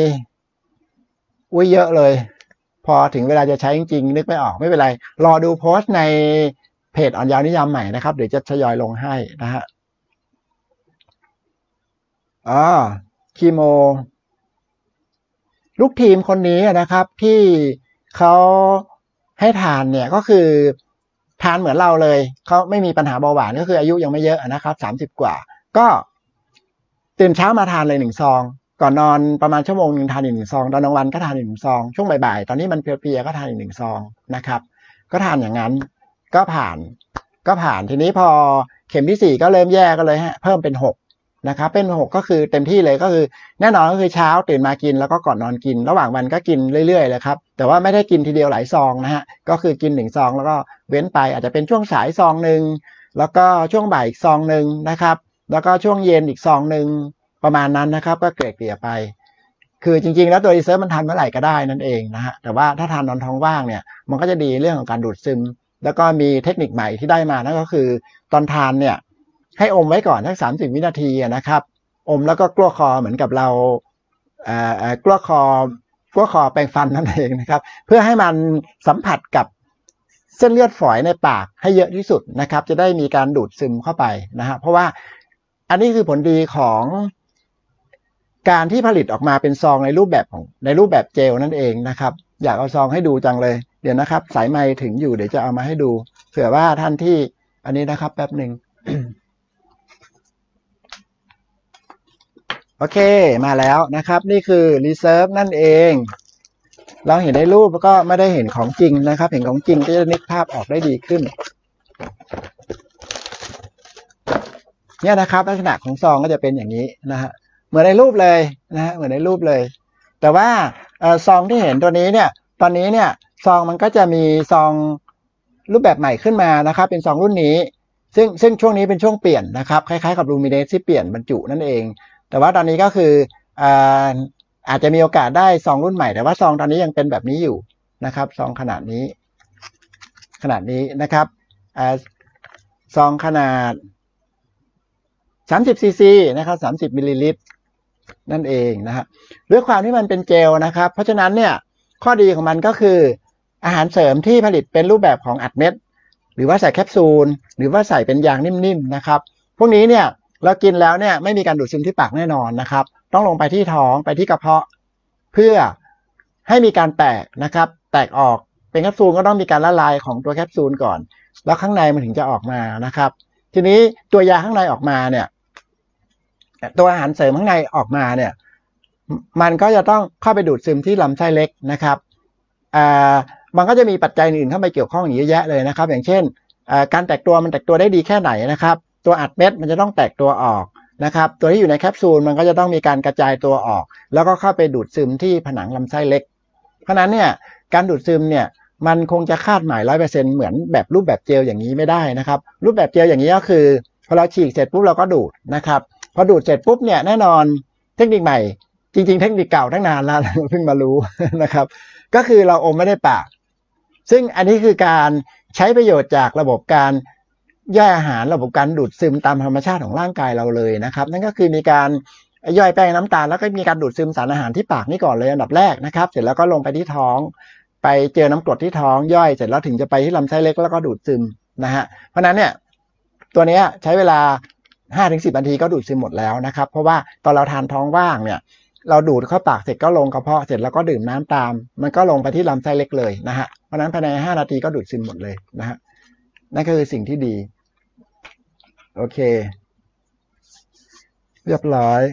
เยอะเลยพอถึงเวลาจะใช้จริงๆนึกไม่ออกไม่เป็นไรรอดูโพสต์ในเพจอ่อนเยาว์นิยามใหม่นะครับเดี๋ยวจะทยอยลงให้นะฮะคีโมลูกทีมคนนี้นะครับที่เขาให้ทานเนี่ยก็คือทานเหมือนเราเลยเขาไม่มีปัญหาเบาหวานก็คืออายุยังไม่เยอะนะครับ30 กว่าก็ตื่นเช้ามาทานเลย1 ซองก่อนนอนประมาณชั่วโมงนึงทานอีก1 ซองตอนกลางวันก็ทานอีก1 ซองช่วงบ่ายๆตอนนี้มันเพลียๆก็ทานอีก1 ซองนะครับก็ทานอย่างนั้นก็ผ่านทีนี้พอเข็มที่4ก็เริ่มแย่ก็เลยเพิ่มเป็น6นะครับเป็น6ก็คือเต็มที่เลยก็คือแน่นอนก็คือเช้าตื่นมากินแล้วก็ก่อนนอนกินระหว่างวันก็กินเรื่อยๆเลยครับแต่ว่าไม่ได้กินทีเดียวหลายซองนะฮะก็คือกิน1 ซองแล้วก็เว้นไปอาจจะเป็นช่วงสายซองนึงแล้วก็ช่วงบ่ายอีกซองนึงนะครับแล้วก็ช่วงเย็นอีกซองนึงประมาณนั้นนะครับก็เกลี่ยไปคือจริงๆแล้วตัวรีเซิร์ฟมันทานเมื่อไหร่ก็ได้นั่นเองนะฮะแต่ว่าถ้าทานนอนท้องว่างเนี่ยมันก็จะดีเรื่องของการดูดซึมแล้วก็มีเทคนิคใหม่ที่ได้มานั่นก็คือตอนทานเนี่ยให้อมไว้ก่อนสัก30 วินาทีนะครับอมแล้วก็กลั้วคอเหมือนกับเรากลั้วคอแปรงฟันนั่นเองนะครับเพื่อให้มันสัมผัสกับเส้นเลือดฝอยในปากให้เยอะที่สุดนะครับจะได้มีการดูดซึมเข้าไปนะฮะเพราะว่าอันนี้คือผลดีของการที่ผลิตออกมาเป็นซองในรูปแบบเจลนั่นเองนะครับอยากเอาซองให้ดูจังเลยเดี๋ยวนะครับสายไมค์ถึงอยู่เดี๋ยวจะเอามาให้ดูเผื่อว่าท่านที่อันนี้นะครับแป๊บหนึ่ง โอเคมาแล้วนะครับนี่คือ Reserve นั่นเองเราเห็นในรูปก็ไม่ได้เห็นของจริงนะครับเห็นของจริงก็จะนึกภาพออกได้ดีขึ้นเนี่ยนะครับลักษณะของซองก็จะเป็นอย่างนี้นะฮะเหมือนในรูปเลยนะฮะเหมือนในรูปเลยแต่ว่าซองที่เห็นตัวนี้เนี่ยตอนนี้เนี่ยซองมันก็จะมีซองรูปแบบใหม่ขึ้นมานะครับเป็นซองรุ่นนี้ซึ่งช่วงนี้เป็นช่วงเปลี่ยนนะครับคล้ายๆกับ Luminex ที่เปลี่ยนบรรจุนั่นเองแต่ว่าตอนนี้ก็คืออาจจะมีโอกาสได้ซองรุ่นใหม่แต่ว่าซองตอนนี้ยังเป็นแบบนี้อยู่นะครับซองขนาดนี้นะครับซองขนาด30 ซีซีนะครับ30 มิลลิลิตรนั่นเองนะฮะด้วยความที่มันเป็นเจลนะครับเพราะฉะนั้นเนี่ยข้อดีของมันก็คืออาหารเสริมที่ผลิตเป็นรูปแบบของอัดเม็ดหรือว่าใส่แคปซูลหรือว่าใส่เป็นยางนิ่มๆนะครับพวกนี้เนี่ยเรากินแล้วเนี่ยไม่มีการดูดซึมที่ปากแน่นอนนะครับต้องลงไปที่ท้องไปที่กระเพาะเพื่อให้มีการแตกนะครับแตกออกเป็นแคปซูลก็ต้องมีการละลายของตัวแคปซูลก่อนแล้วข้างในมันถึงจะออกมานะครับทีนี้ตัวยาข้างในออกมาเนี่ยตัวอาหารเสริมข้างในออกมาเนี่ยมันก็จะต้องเข้าไปดูดซึมที่ลำไส้เล็กนะครับมันก็จะมีปัจจัยอื่นเข้าไปเกี่ยวข้องเยอะแยะเลยนะครับอย่างเช่นการแตกตัวมันแตกตัวได้ดีแค่ไหนนะครับตัวอัดเม็ดมันจะต้องแตกตัวออกนะครับตัวที่อยู่ในแคปซูลมันก็จะต้องมีการกระจายตัวออกแล้วก็เข้าไปดูดซึมที่ผนังลำไส้เล็กเพราะนั้นเนี่ยการดูดซึมเนี่ยมันคงจะคาดหมาย 100% เหมือนแบบรูปแบบเจลอย่างนี้ไม่ได้นะครับรูปแบบเจลอย่างนี้ก็คือพอเราฉีกเสร็จปุ๊บเราก็ดูดนะครับพอดูดเสร็จปุ๊บเนี่ยแน่นอนเทคนิคใหม่จริงๆเทคนิคเก่าตั้งนานแล้วเพิ่งมารู้นะครับก็คือเราอมไม่ได้ปากซึ่งอันนี้คือการใช้ประโยชน์จากระบบการย่อยอาหารระบบการดูดซึมตามธรรมชาติของร่างกายเราเลยนะครับนั่นก็คือมีการย่อยแป้งน้ำตาลแล้วก็มีการดูดซึมสารอาหารที่ปากนี่ก่อนเลยอันดับแรกนะครับเสร็จแล้วก็ลงไปที่ท้องไปเจอน้ำกรดที่ท้องย่อยเสร็จแล้วถึงจะไปที่ลำไส้เล็กแล้วก็ดูดซึมนะฮะเพราะนั้นเนี่ยตัวนี้ใช้เวลา 5-10 นาทีก็ดูดซึมหมดแล้วนะครับเพราะว่าตอนเราทานท้องว่างเนี่ยเราดูดเข้าปากเสร็จก็ลงกระเพาะเสร็จแล้วก็ดื่มน้ำตามมันก็ลงไปที่ลำไส้เล็กเลยนะฮะเพราะนั้นภายใน5 นาทีก็ดูดซึมหมดเลยนะฮะนั่นก็คือสิ่งที่ดีโอเคเรียบร้อย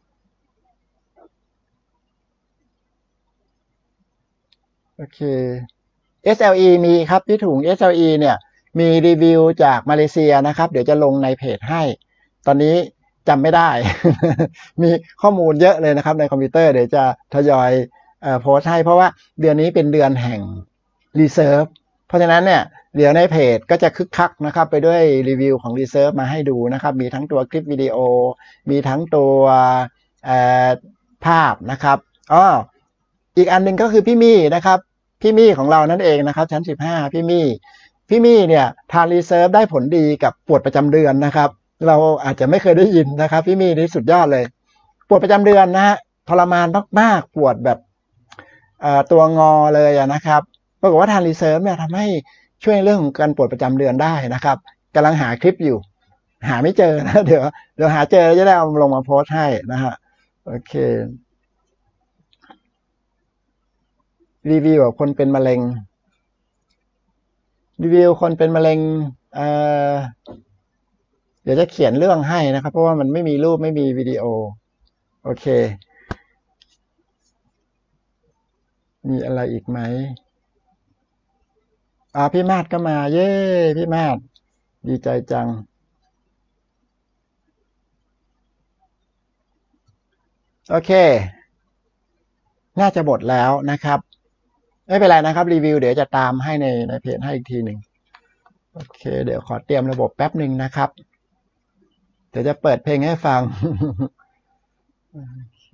โอเค SLE มีครับพี่ถุง SLE เนี่ยมีรีวิวจากมาเลเซียนะครับเดี๋ยวจะลงในเพจให้ตอนนี้จำไม่ได้ มีข้อมูลเยอะเลยนะครับในคอมพิวเตอร์เดี๋ยวจะทยอยโพสต์ให้เพราะว่าเดือนนี้เป็นเดือนแห่ง Reserve เพราะฉะนั้นเนี่ยเดี๋ยวในเพจก็จะคึกคักนะครับไปด้วยรีวิวของ Reserve มาให้ดูนะครับมีทั้งตัวคลิปวิดีโอมีทั้งตัวภาพนะครับอีกอันนึงก็คือพี่มี่นะครับพี่มี่ของเรานั่นเองนะครับชั้น15พี่มี่เนี่ยทาน Reserve ได้ผลดีกับปวดประจำเดือนนะครับเราอาจจะไม่เคยได้ยินนะครับพี่มี่นี่สุดยอดเลยปวดประจำเดือนนะฮะทรมานมากๆปวดแบบตัวงอเลยนะครับปรากฏว่าทาน Reserve เนี่ยทำให้ช่วยในเรื่องของการปวดประจำเดือนได้นะครับกำลังหาคลิปอยู่หาไม่เจอนะเดี๋ยวหาเจอจะได้เอาลงมาโพสต์ให้นะฮะโอเครีวิวกับคนเป็นมะเร็งรีวิวคนเป็นมะเร็งเดี๋ยวจะเขียนเรื่องให้นะครับเพราะว่ามันไม่มีรูปไม่มีวิดีโอโอเคมีอะไรอีกไหมพี่มาดก็มาเย้พี่มาดดีใจจังโอเคน่าจะหมดแล้วนะครับไม่เป็นไรนะครับรีวิวเดี๋ยวจะตามให้ในเพจให้อีกทีหนึ่งโอเคเดี๋ยวขอเตรียมระบบแป๊บหนึ่งนะครับเดี๋ยวจะเปิดเพลงให้ฟังโอเค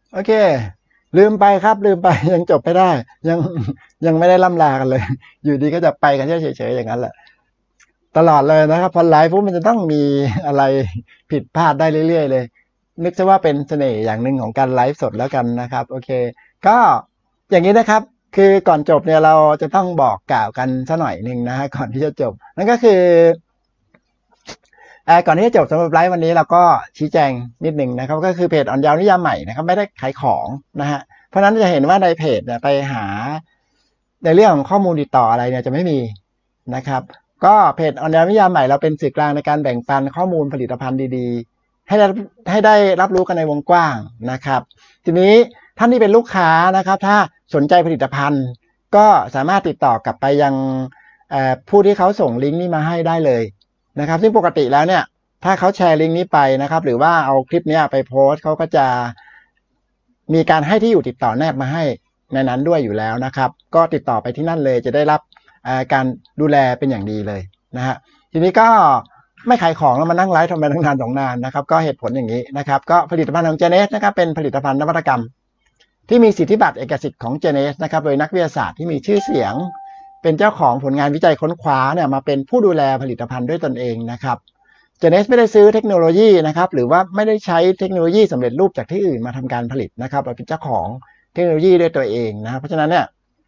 โอเคลืมไปครับลืมไปยังจบไม่ได้ยังไม่ได้ล่ำลากันเลย อยู่ดีก็จะไปกันเฉยๆอย่างนั้นแหละตลอดเลยนะครับพอไลฟ์ปุ๊บมันจะต้องมีอะไรผิดพลาดได้เรื่อยๆเลยนึกซะว่าเป็นเสน่ห์อย่างหนึ่งของการไลฟ์สดแล้วกันนะครับโอเคก็อย่างนี้นะครับคือก่อนจบเนี่ยเราจะต้องบอกกล่าวกันสักหน่อยหนึ่งนะฮะก่อนที่จะจบนั่นก็คือก่อนที่จะจบสำหรับไลฟ์วันนี้เราก็ชี้แจงนิดหนึ่งนะครับก็คือเพจอ่อนเยาว์นิยามใหม่นะครับไม่ได้ขายของนะฮะเพราะนั้นจะเห็นว่าในเพจเนี่ยไปหาในเรื่องของข้อมูลติดต่ออะไรเนี่ยจะไม่มีนะครับก็เพจอ่อนเยาว์นิยามใหม่เราเป็นสื่อกลางในการแบ่งปันข้อมูลผลิตภัณฑ์ดีๆให้ได้รับรู้กันในวงกว้างนะครับทีนี้ท่านที่เป็นลูกค้านะครับถ้าสนใจผลิตภัณฑ์ก็สามารถติดต่อกลับไปยังผู้ที่เขาส่งลิงก์นี้มาให้ได้เลยนะครับซึ่งปกติแล้วเนี่ยถ้าเขาแชร์ลิงก์นี้ไปนะครับหรือว่าเอาคลิปนี้ไปโพสต์เขาก็จะมีการให้ที่อยู่ติดต่อแนบมาให้ในนั้นด้วยอยู่แล้วนะครับก็ติดต่อไปที่นั่นเลยจะได้รับการดูแลเป็นอย่างดีเลยนะฮะทีนี้ก็ไม่ขายของแล้วมานั่งไลฟ์ทำไมทั้งนานสองนานนะครับก็เหตุผลอย่างนี้นะครับก็ผลิตภัณฑ์ของ Genes นะครับเป็นผลิตภัณฑ์นวัตกรรมที่มีสิทธิบัตรเอกสิทธิ์ของ Genes นะครับโดยนักวิทยาศาสตร์ที่มีชื่อเสียงเป็นเจ้าของผลงานวิจัยค้นคว้าเนี่ยมาเป็นผู้ดูแลผลิตภัณฑ์ด้วยตนเองนะครับ Genes ไม่ได้ซื้อเทคโนโลยีนะครับหรือว่าไม่ได้ใช้เทคโนโลยีสำเร็จรูปจากที่อื่นมาทำการผลิตนะครับเราเป็นเจ้าของเทคโนโลยีด้วยตัวเองนะเพราะฉะนั้นเนี่ย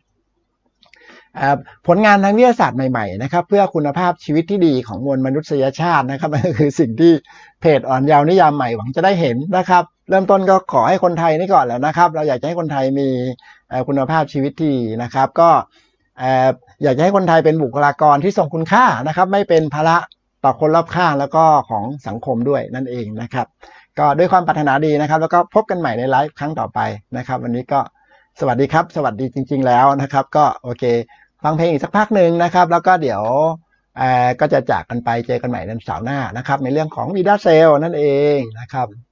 ผลงานทางวิทยาศาสตร์ใหม่ๆนะครับเพื่อคุณภาพชีวิตที่ดีของมวลมนุษยชาตินะครับนั่นก็คือสิ่งที่เพจอ่อนเยาว์นิยามใหม่หวังจะได้เห็นนะครับเริ่มต้นก็ขอให้คนไทยนี่ก่อนแหละนะครับเราอยากจะให้คนไทยมีคุณภาพชีวิตที่ดีนะครับก็อยากจะให้คนไทยเป็นบุคลากรที่ทรงคุณค่านะครับไม่เป็นภาระต่อคนรอบข้างแล้วก็ของสังคมด้วยนั่นเองนะครับก็ด้วยความปรารถนาดีนะครับแล้วก็พบกันใหม่ในไลฟ์ครั้งต่อไปนะครับวันนี้ก็สวัสดีครับสวัสดีจริงๆแล้วนะครับก็โอเคฟังเพลงอีกสักพักหนึ่งนะครับแล้วก็เดี๋ยวก็จะจากกันไปเจอกันใหม่ในเสาร์หน้านะครับในเรื่องของวีด้าเซลนั่นเองนะครับ